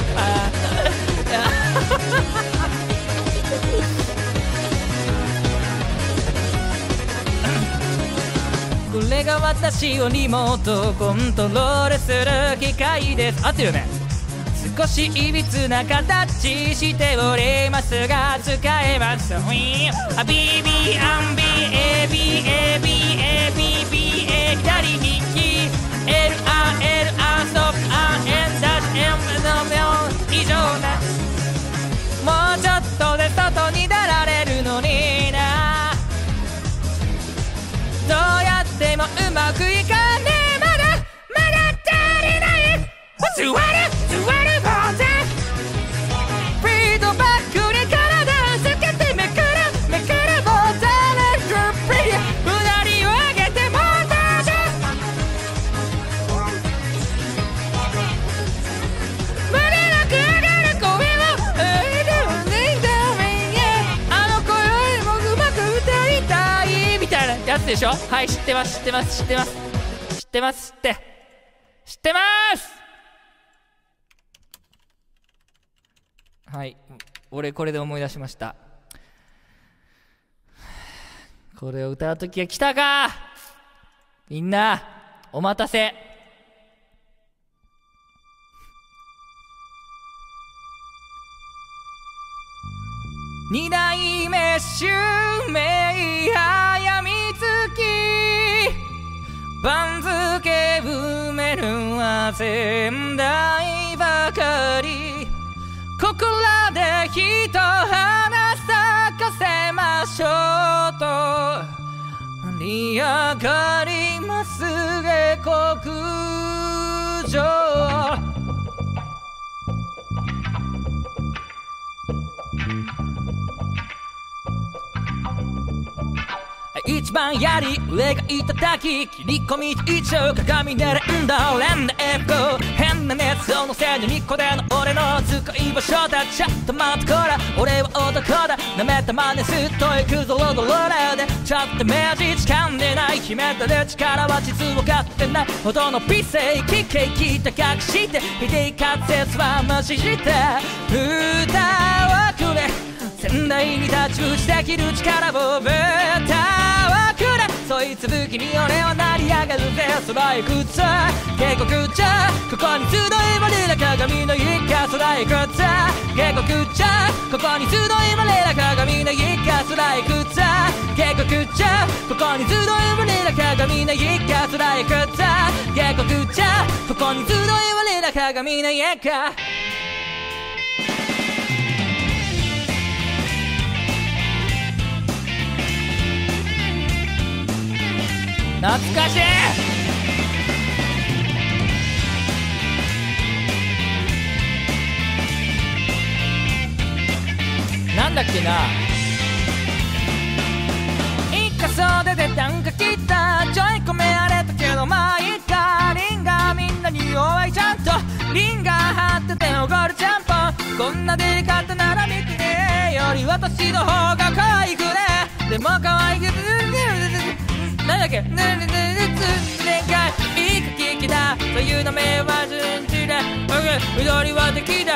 これが私をリモートコントロールする機械です。合ってるよね。少しいびつな形しておりますが使えます。 ビービー アンビー エービー エービー エービー ビー エー 左利き エルアール エルアール ストップ アール エンダッシュ エム の以上な。もうちょっとで外に出られるのにな。どうやってもうまくいかねえ。まだまだ足りない。座る座るボタンフィードバックに体つけてめくるめくるボタンレッドプリうなりを上げてモーターで無理なく上がる声をあの声よりもうまく歌いたいみたいなやつでしょ。はい、知ってます知ってます知ってます知ってますって知ってます。はい、俺これで思い出しました。これを歌う時が来たか。みんなお待たせ。二代目襲名早見月番付埋めるは先代ばかり。ここらで一花咲かせましょうと成り上がります下克上。一番槍上がいただき切り込み一応鏡で連動連打 エフご 変な熱を乗せるにこでの俺の使い場所だ。ちょっと待ってこら俺は男だなめたまねすっといくぞロドローラーでちょっと目味掴んでない秘めたる力は実分かってないほどの美声キケキた隠して非定滑舌は無視して歌をくれ仙台に太刀打ちできる力を歌をくれそいつ武器に俺は成り上がるぜストライクザ警告ザここに集い我ら鏡の一家ストライクザ警告ザここに集い我ら鏡の一家ストライクザ警告ザここに集い我ら鏡の一家ストライクザ警告ザここに集い我ら鏡の一家。懐かしい。なんだっけな。一家袖で短歌切ったちょい込められたけどまあいっか。リンがみんなに弱いちゃんとリンが張ってておごるちゃんぽんこんなデリカットなら見てねより私の方が可愛くねでも可愛くねなんだっけねねねねねがいいか聞きだそういうの目は順調だ緑はできた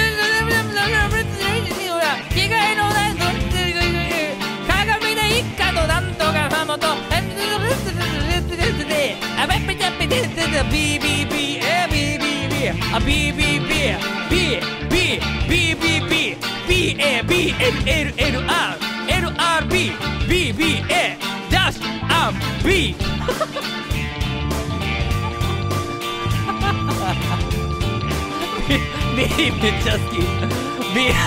着替えのない鏡で一家のなんとかファモとあべっぺちゃっぺでビービービービービービーあ ビービービー ビービー ビービービー ビーエー ビーエルエルエルアール エルアールビー ビービーエー ダッシュアン ビー ビーめっちゃ好きビー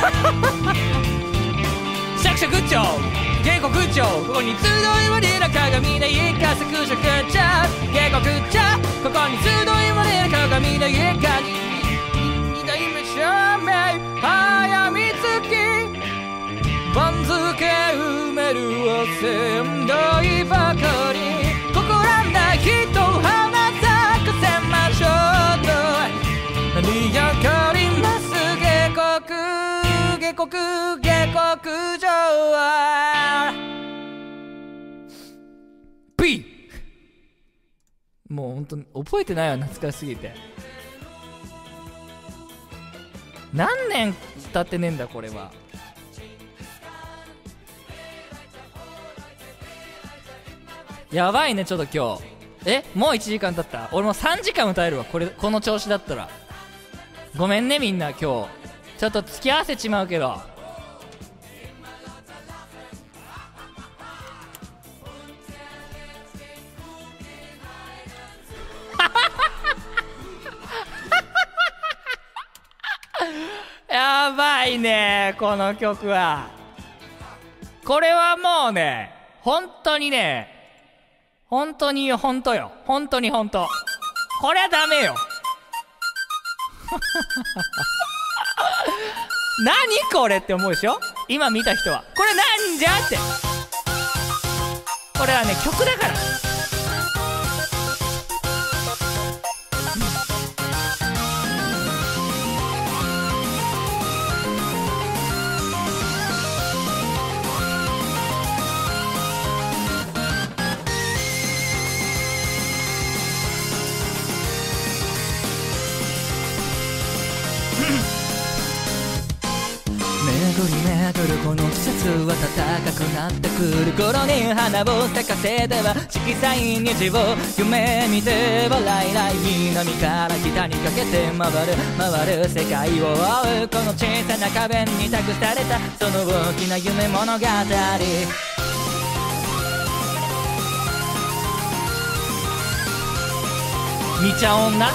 シャクシャク長下克長ここに集い我ら鏡で一家作食茶下克茶ここに集い我ら鏡で一家に二代目証明早見つき番付埋めるは鮮度いばかりここらんだ人花咲かせましょうと何やかります下克下克下克上は P もうほんと覚えてないわ懐かしすぎて何年経ってねえんだこれはやばいねちょっと今日えもういちじかん経った俺もさんじかん歌えるわこれこの調子だったらごめんねみんな今日ちょっと付き合わせちまうけどやばいねこの曲はこれはもうね本当にね本当に本当よ本当に本当これはダメよ何これって思うでしょ今見た人はこれなんじゃってこれはね曲だから巡り巡るこの季節は暖かくなってくる頃に花を咲かせては色彩虹を夢見ては来来南から北にかけて回る回る世界を追うこの小さな花弁に託されたその大きな夢物語見ちゃおんな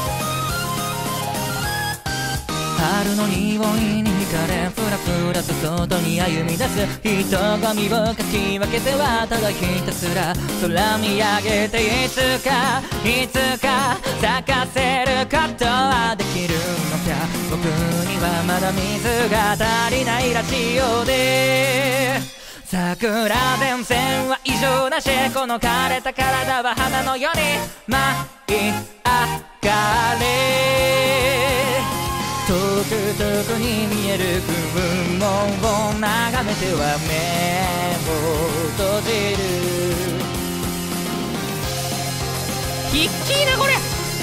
春の匂いに惹かれふらふらと外に歩み出す人混みをかき分けてはただひたすら空見上げていつかいつか咲かせることはできるのか僕にはまだ水が足りないらしいようで桜前線は異常なしこの枯れた体は花のように舞い上がれ遠く遠くに見える雲を眺めては目を閉じるひっきーなこれ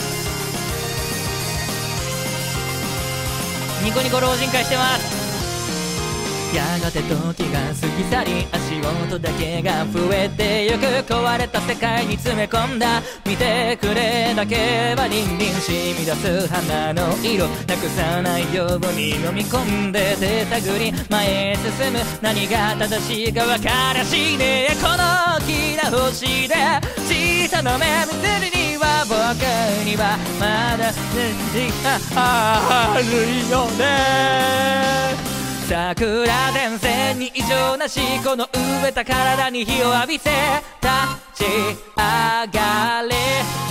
ニコニコ老人会してますやがて時が過ぎ去り足音だけが増えてゆく壊れた世界に詰め込んだ見てくれだけは凛々しみ出す花の色なくさないように飲み込んで手探り前へ進む何が正しいか分からしいねこの大きな星で小さな目見てるには僕にはまだ時があるよね桜前線に異常なしこの飢えた体に火を浴びせ立ち上がれ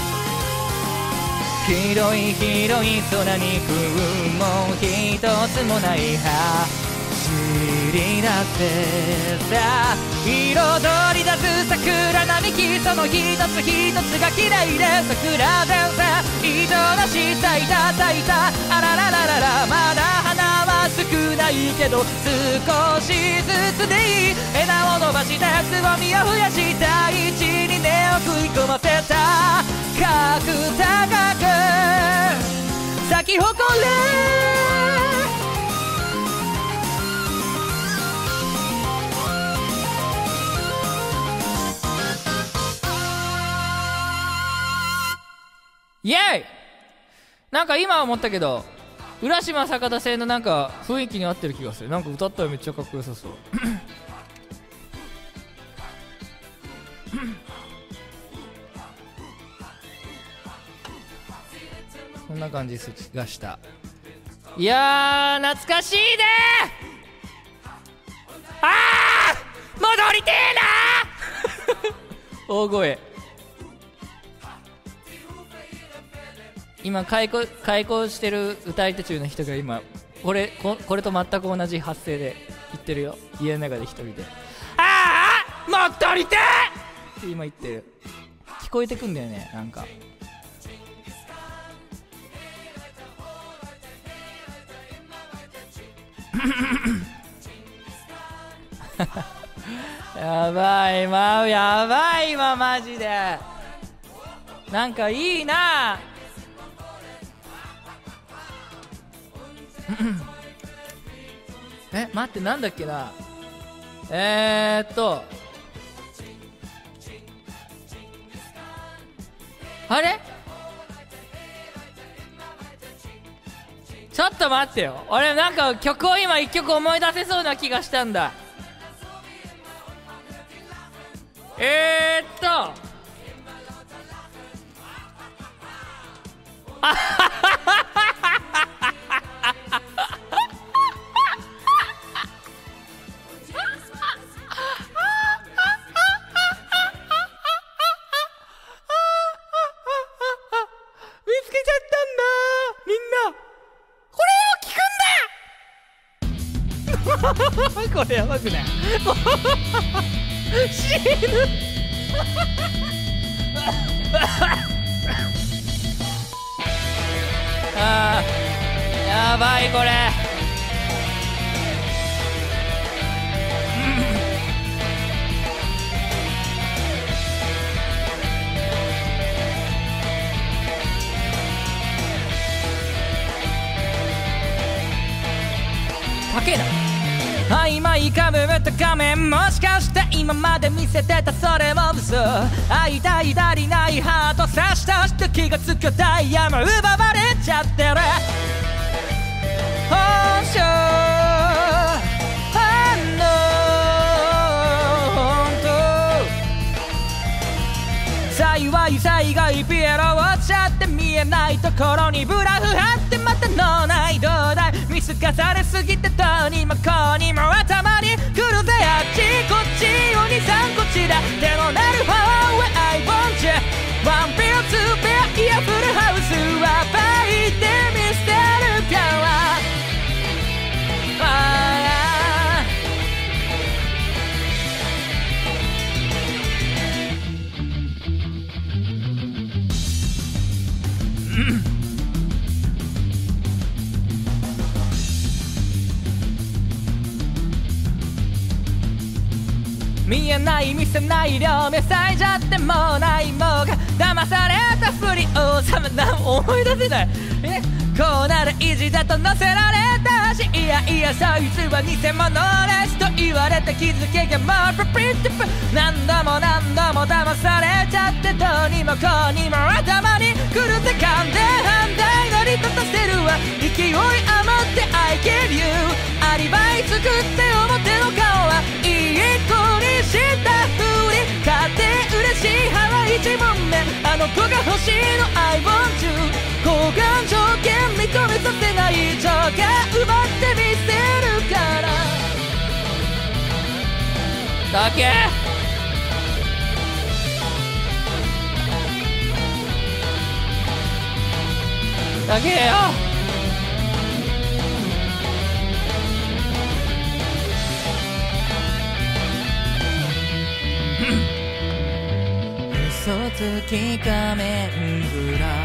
広い広い空に雲一つもない走り出せさ彩り出す桜並木その一つ一つが綺麗で桜前線異常なし咲いた咲いたあらららららまだ花は少ないけど少しずつでいい枝を伸ばしてつぼみを増やした大地に根を食い込ませたかく高く咲き誇れイエイなんか今思ったけど浦島坂田製のなんか雰囲気に合ってる気がする。なんか歌ったらめっちゃかっこよさそうこんな感じがした。いやー懐かしいねー。あー戻りてえなー大声。今開口開口してる歌い手中の人が今これ こ, これと全く同じ発声で言ってるよ。家の中で一人でああ戻りてえって今言ってる。聞こえてくんだよねなんかやばいまあやばい今マジでなんかいいなえ待ってなんだっけなえー、っとあれちょっと待ってよ俺なんか曲を今一曲思い出せそうな気がしたんだ。えー、っとあはは見つけちゃったんだみんな。これを聞くんだこれやばくない死ぬあーやばいこれ高えな。曖昧かぶった仮面もしかして今まで見せてたそれも嘘。会いたい足りないハート差し出して気がつくダイヤも奪われちゃってる。本性あの本当幸い災害ピエロ落ちちゃって見えないところにブラフ張ってまた脳内どうだい見透かされすぎてどうにもこうにも頭に来るぜあっちこっちお兄さんこちら手のなる方へ I want you One beer two beer いやフルハウスはバイてみせるから見えない見せない両目咲いちゃってもうないもうが騙されたふり王様なん思い出せないえこうなる意地だと乗せられたしいやいやそいつは偽物ですと言われた気づけがもうプリンティプ何度も何度も騙されちゃってどうにもこうにも頭に来るぜ完全反対乗り立たせるわ勢い余って I give you アリバイ作って表の顔はいい子にしたふり買って嬉しいハワイ一問目あの子が欲しいの I want you 交換条件認めさせない情が奪ってみせるからだけだけよ嘘つき仮面ブラ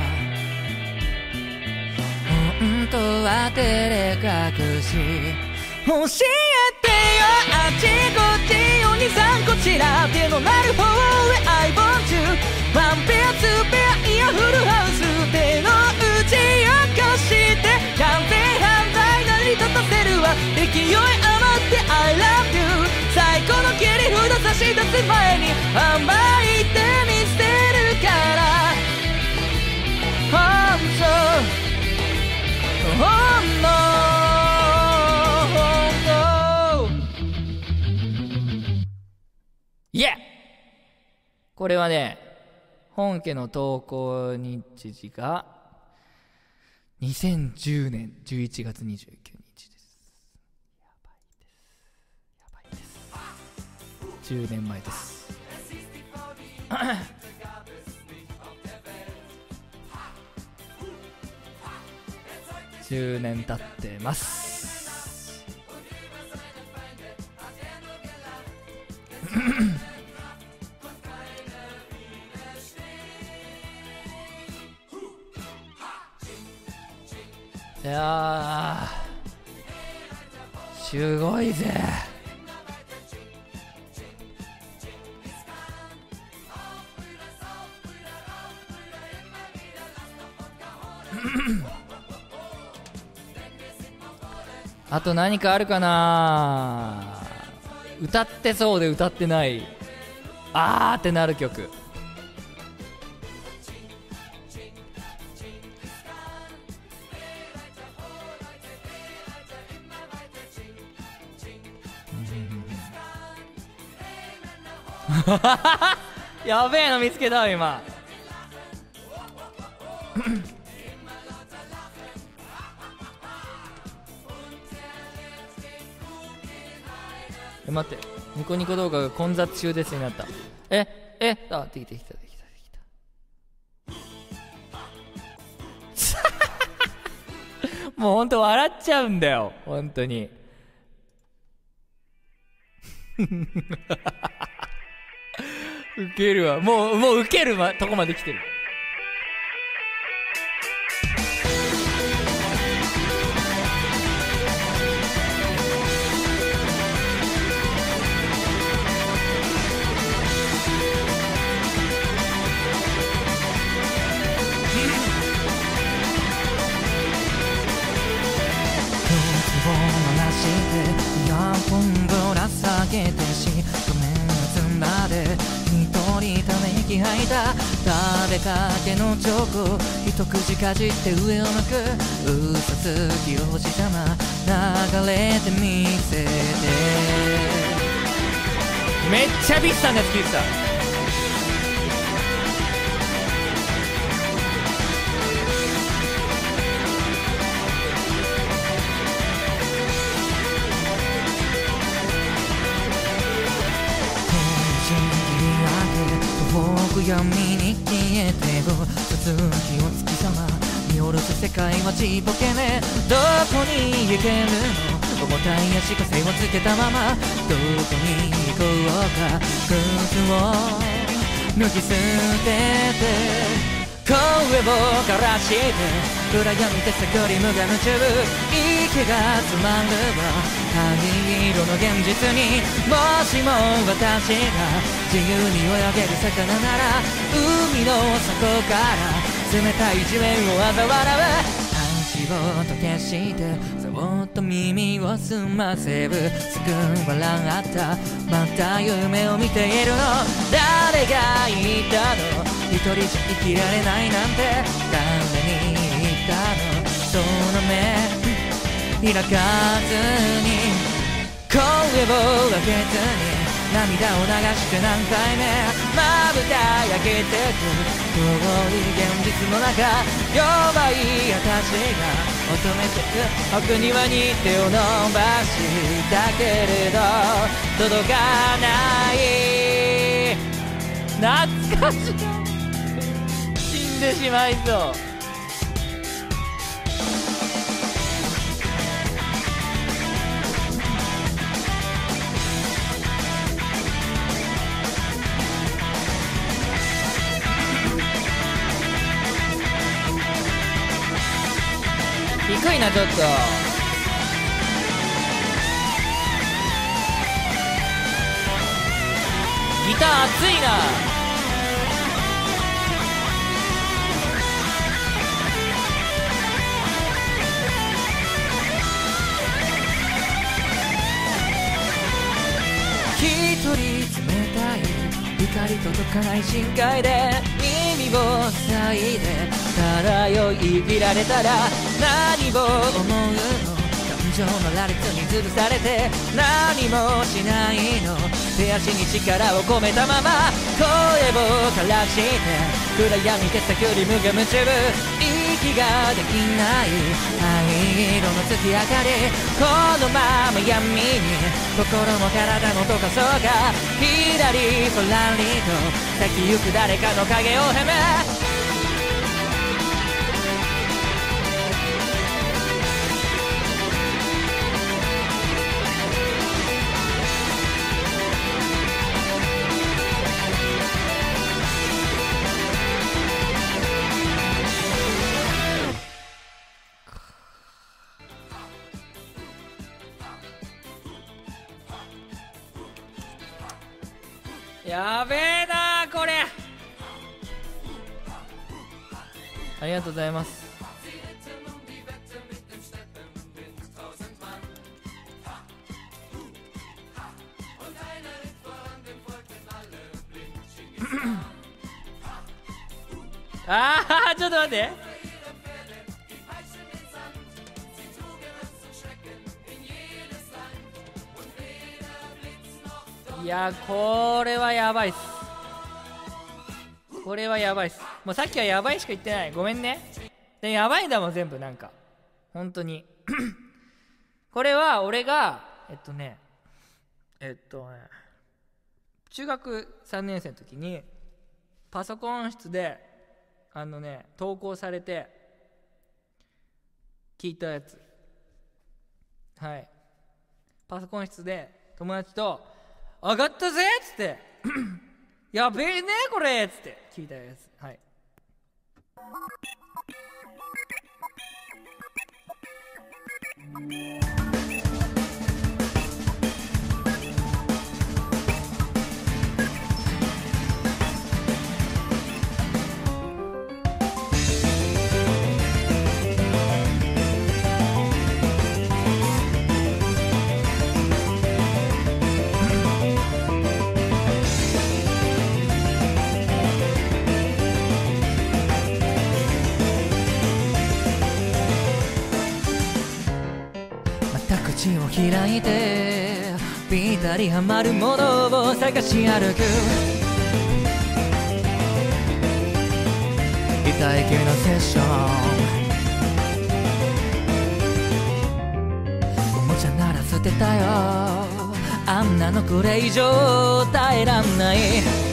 本当は照れ隠し教えてよあっちこっちお兄さんこちら手のなる方へ I want you One beer two beer いやフルハウス手の内をこして完全犯罪なり立たせるわ勢い余って I love you 最高の切り札差し出す前に販売ってみせるから本当これはね、本家の投稿日時がにせんじゅうねんじゅういちがつにじゅうくにちです。やばいです。やばいです。じゅうねんまえです。じゅうねん経ってます。いやー、すごいぜ。あと何かあるかな。歌ってそうで歌ってない、あーってなる曲。やべえの見つけた今。え、待って、ニコニコ動画が混雑中ですになった。ええあ、できたできたできたできた。もうほんと笑っちゃうんだよ、ほんとに。ウケるわ、もうもうウケるまとこまで来てる。ぶら下げてしごめんつんだで一人ため息吐いた食べかけのチョコ一口かじって上を向く嘘つきおじさま流れてみせて。めっちゃビッさんが好きでした。遠く闇に消えても続きを月様見下ろす世界はちっぽけね。どこに行けるの重たい足かせをつけたままどこに行こうか靴を脱ぎ捨てて声を枯らして暗闇で探り無我夢中息が詰まるわ灰色の現実にもしも私が自由に泳げる魚なら海の底から冷たい地面を嘲笑う足音消してそっと耳を澄ませるすぐ笑ったまた夢を見ているの誰が言ったの一人じゃ生きられないなんて誰に言ったのその目開かずに声を上げずに涙を流して何回目まぶた焼けてく遠い現実の中弱い私が求めてく奥庭に手を伸ばしたけれど届かない懐かしい死んでしまいそう低いなちょっとギター熱いな一人冷たい光届かない深海で耳を塞いで漂い生きられたら何を思うの感情の羅列に吊るされて何もしないの手足に力を込めたまま声を枯らして暗闇で探り無我夢中息ができない灰色の月明かりこのまま闇に心も体も溶かそうかひらりふらりと咲きゆく誰かの影をへめやべえなこれ。ありがとうございます。ああちょっと待って。いやこれはやばいっす。これはやばいっす。もうさっきはやばいしか言ってない。ごめんね。でやばいんだもん全部なんか本当にこれは俺がえっとねえっとね中学さんねん生の時にパソコン室であのね投稿されて聞いたやつ。はい、パソコン室で友達と上がったぜっつってやべえねこれっつって聞いたやつ。はい。 口を開いてぴったりはまるものを探し歩く痛い気のセッションおもちゃなら捨てたよあんなのこれ以上耐えらんない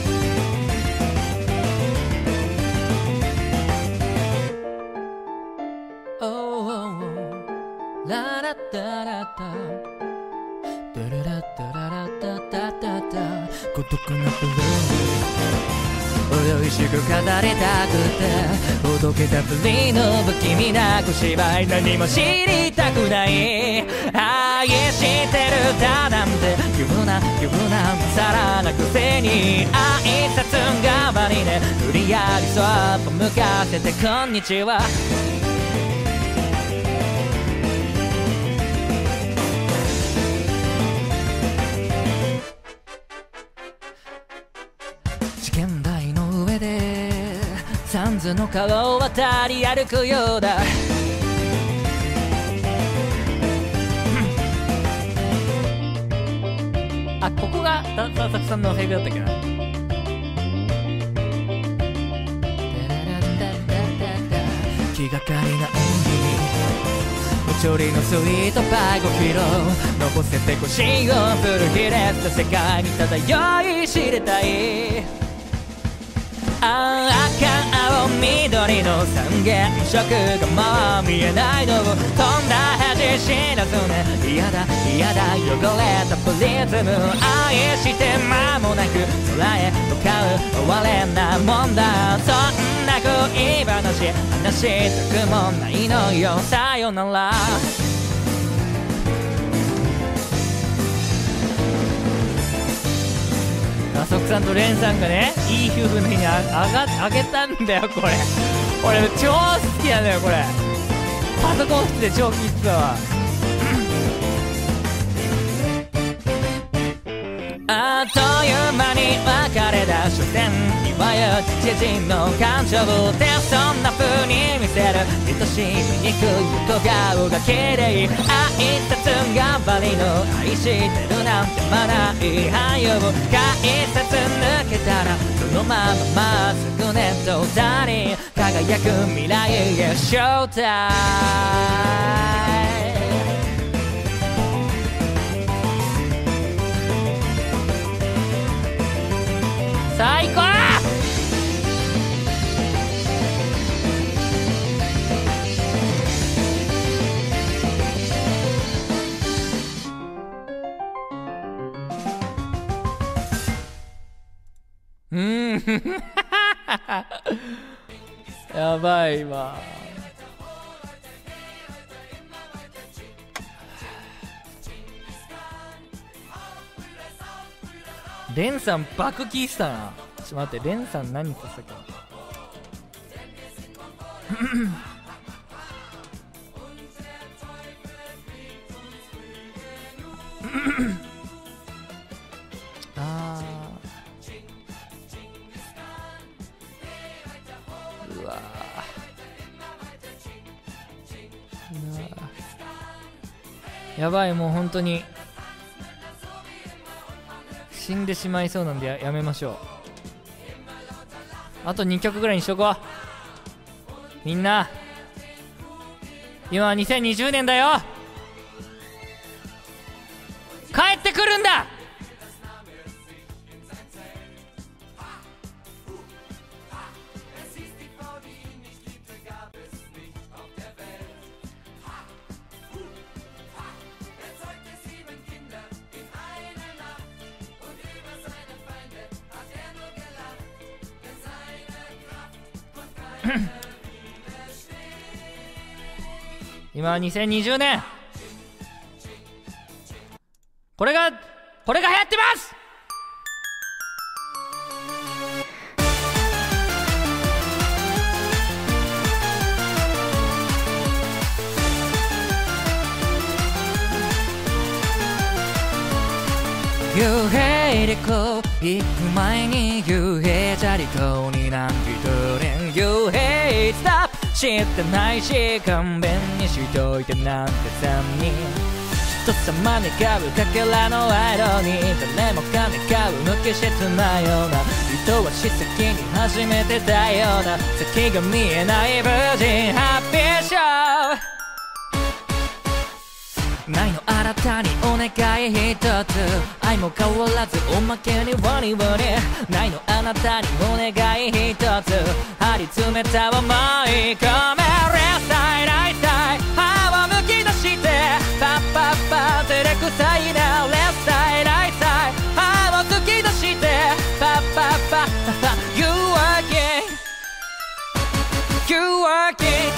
ララッタラッタダララッタララッタタタタ孤独なブルー美味しく語りたくてほどけたプリの不気味な小芝居何も知りたくない愛してるだなんて急な急なさらなくせに挨拶代わりで無理やりそっと向かせてこんにちは現代の上で三途の川を渡り歩くようだあ、ここが佐々木さんのセリフだったっけな。 気がかりな演技におちょりのスイートパイごキロ残せて腰を振るひれた世界に漂い知りたいああ赤青緑の三原色がもう見えないのを飛んだ恥知らずね嫌だ嫌だ汚れたプリズム愛して間もなく空へ向かう哀れなもんだそんな恋話話したくもないのよさよならあそくさんとレンさんがねいい夫婦の日にあがあげたんだよこれ俺超好きなんだよこれパソコン室で超聴いてたわああっという間に別れだ。所詮いわゆる知人の感情ってそんな風に見せる。愛しみにくい横顔が綺麗。挨拶代わりの愛してるなんてまないはよ。改札抜けたらそのまままっすぐねとだに輝く未来へショータイム。最高。 うーんやばいわ。レンさん爆キーしたな。ちょっと待って、レンさん何こさっきあーうわーうわーやばい、もう本当に死んでしまいそうなんで や, やめましょう。あとにきょくぐらいにしとこう。みんな今はにせんにじゅうねんだよ。帰ってくるんだ。今はにせんにじゅうねん、これがこれが流行ってます。 幽閉でこう行く前に幽閉じゃりこになん一人幽閉ストップ知ってないし勘弁にしといてなんてさんにん人様願うかけらの間に誰もが願う無機質なような人は史跡に初めてだような先が見えない無人ハッピーショーないの新たにお願い一つ愛も変わらずおまけにワニワニないのあなたにお願い一つ張り詰めた思い込めレサイライサイ歯をむき出してパッパッパ照れくさいなレサイライサイ歯を突き出してパッパッパ You working You working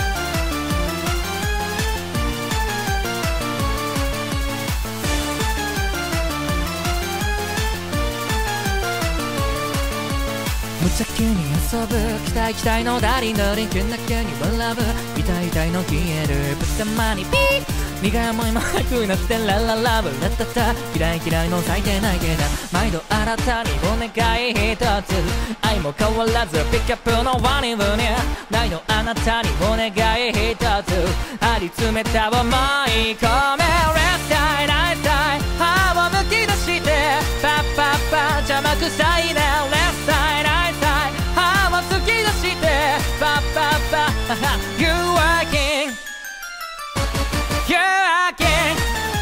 無邪気に遊ぶ期待期待のダリンダリンけんだけに笑ぶ痛い痛いの消えるぶたまにピー苦い思いもなくなってラララブラタタ嫌い嫌いの最低ないけど毎度新たにお願い一つ愛も変わらずピックアップのワニブにないのあなたにお願い一つ張り詰めた思い込めレスタイナイタイ歯をむき出してパッパッパ邪魔くさいなレスタイナイタイ歯を突き出してパッパッパ You working You working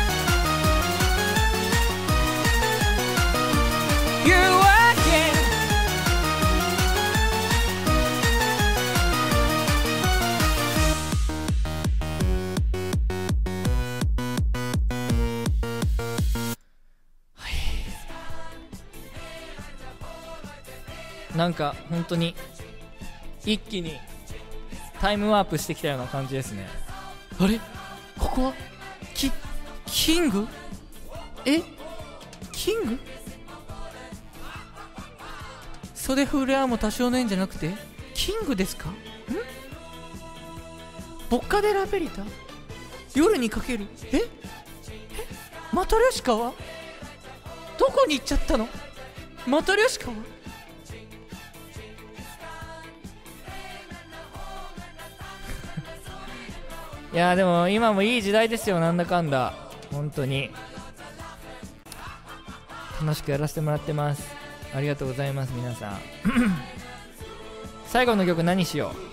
You working なんか本当に一気にタイムワープしてきたような感じですね。あれここはキキングえキング袖フレアも多少ないんじゃなくてキングですか？んボッカデラベリタ夜にかけるええマトリョシカはどこに行っちゃったの？マトリョシカは？ いやーでも今もいい時代ですよ、なんだかんだ本当に楽しくやらせてもらってます。ありがとうございます皆さん最後の曲何しよう、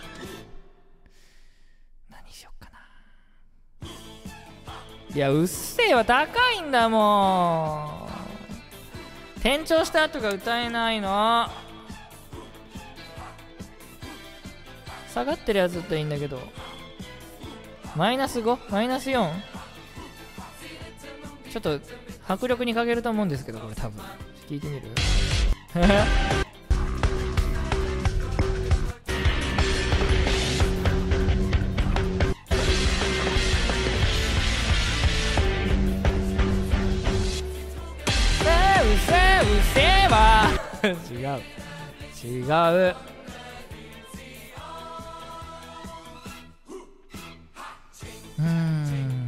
何しようかな。いや、うっせぇは高いんだもん。転調した後が歌えないの。下がってるやつだったらいいんだけど、マイナス ご？ マイナス よん？ ちょっと迫力に欠けると思うんですけど、これ多分聞いてみるうせうせは違う違う。うーん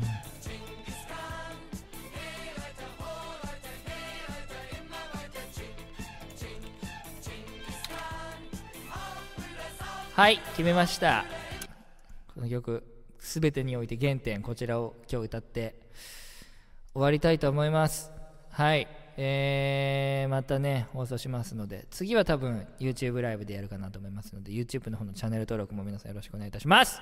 はい、決めました。この曲すべてにおいて原点、こちらを今日歌って終わりたいと思います。はい、えー、またね放送しますので、次は多分 YouTube ライブでやるかなと思いますので、 YouTube の方のチャンネル登録も皆さんよろしくお願いいたします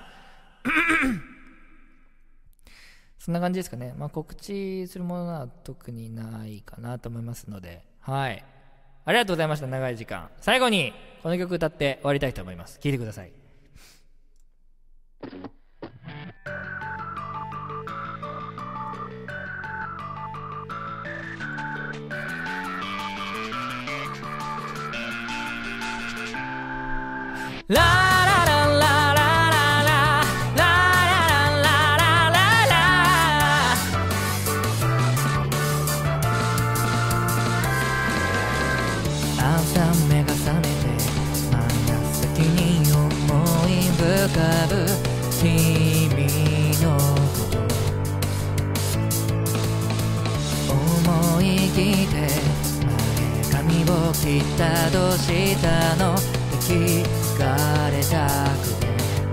そんな感じですかね。まあ告知するものは特にないかなと思いますので、はい、ありがとうございました。長い時間、最後にこの曲歌って終わりたいと思います。聴いてください。ラララララララ朝目が覚めて真っ先に思い浮かぶ君のこと思い切って前髪を切ったどうしたのって聞かれたくて、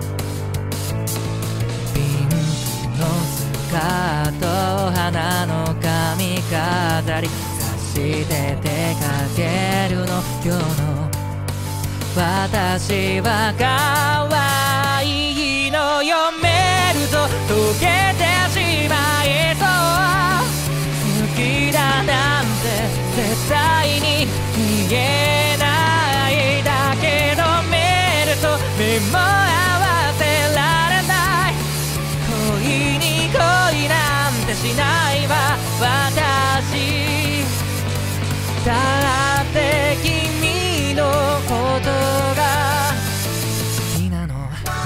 ピンクのスカート花の髪飾りして出かけるの今日の私は可愛いの読めると溶けてしまいそう、好きだなんて絶対に言えないだけど見ると目も合わせられない、恋に恋なんてしないわ私だって君のことが好きなの。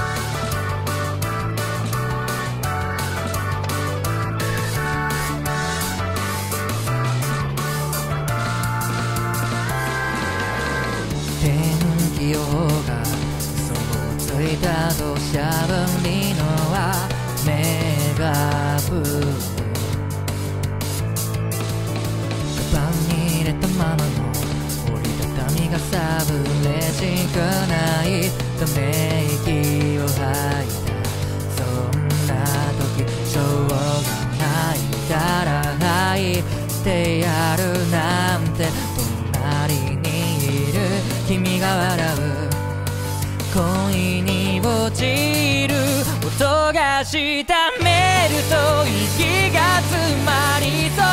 天気予報が嘘をついた土砂降りの雨が降る、カバンに入れたままの折りたたみがさぶれしくないため息を吐いた、そんな時しょうがないから吐いてやるなんて、隣にいる君が笑う恋に落ちる音がしためると息が詰まりそう、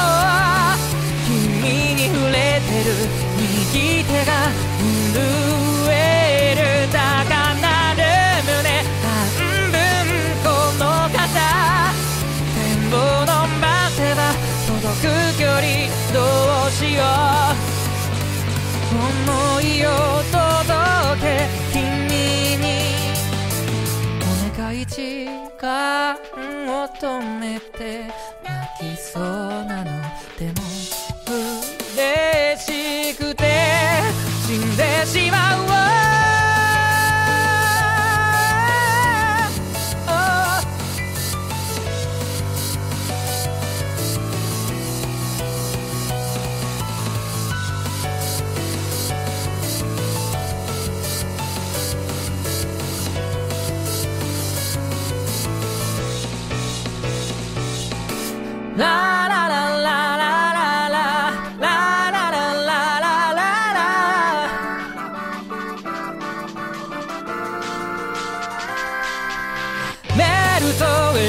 君に触れてる右手が震える高鳴る胸半分この肩、手を伸ばせば届く距離どうしよう、思いを届け君にお願い時間を止めて泣きそうなのでも嬉しくて死んでしまう、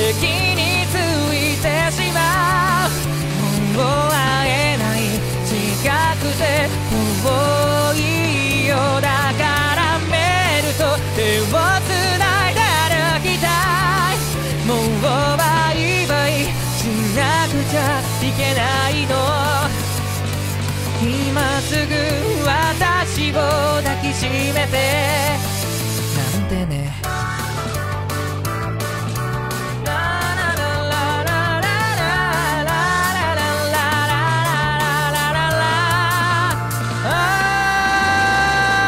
席についてしまう。もう会えない近くて遠いよ。だからメールと手をつないで歩きたい。もうバイバイしなくちゃいけないの。今すぐ私を抱きしめてなんてね。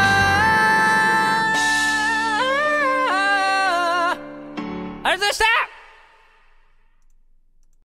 ありがとうございました。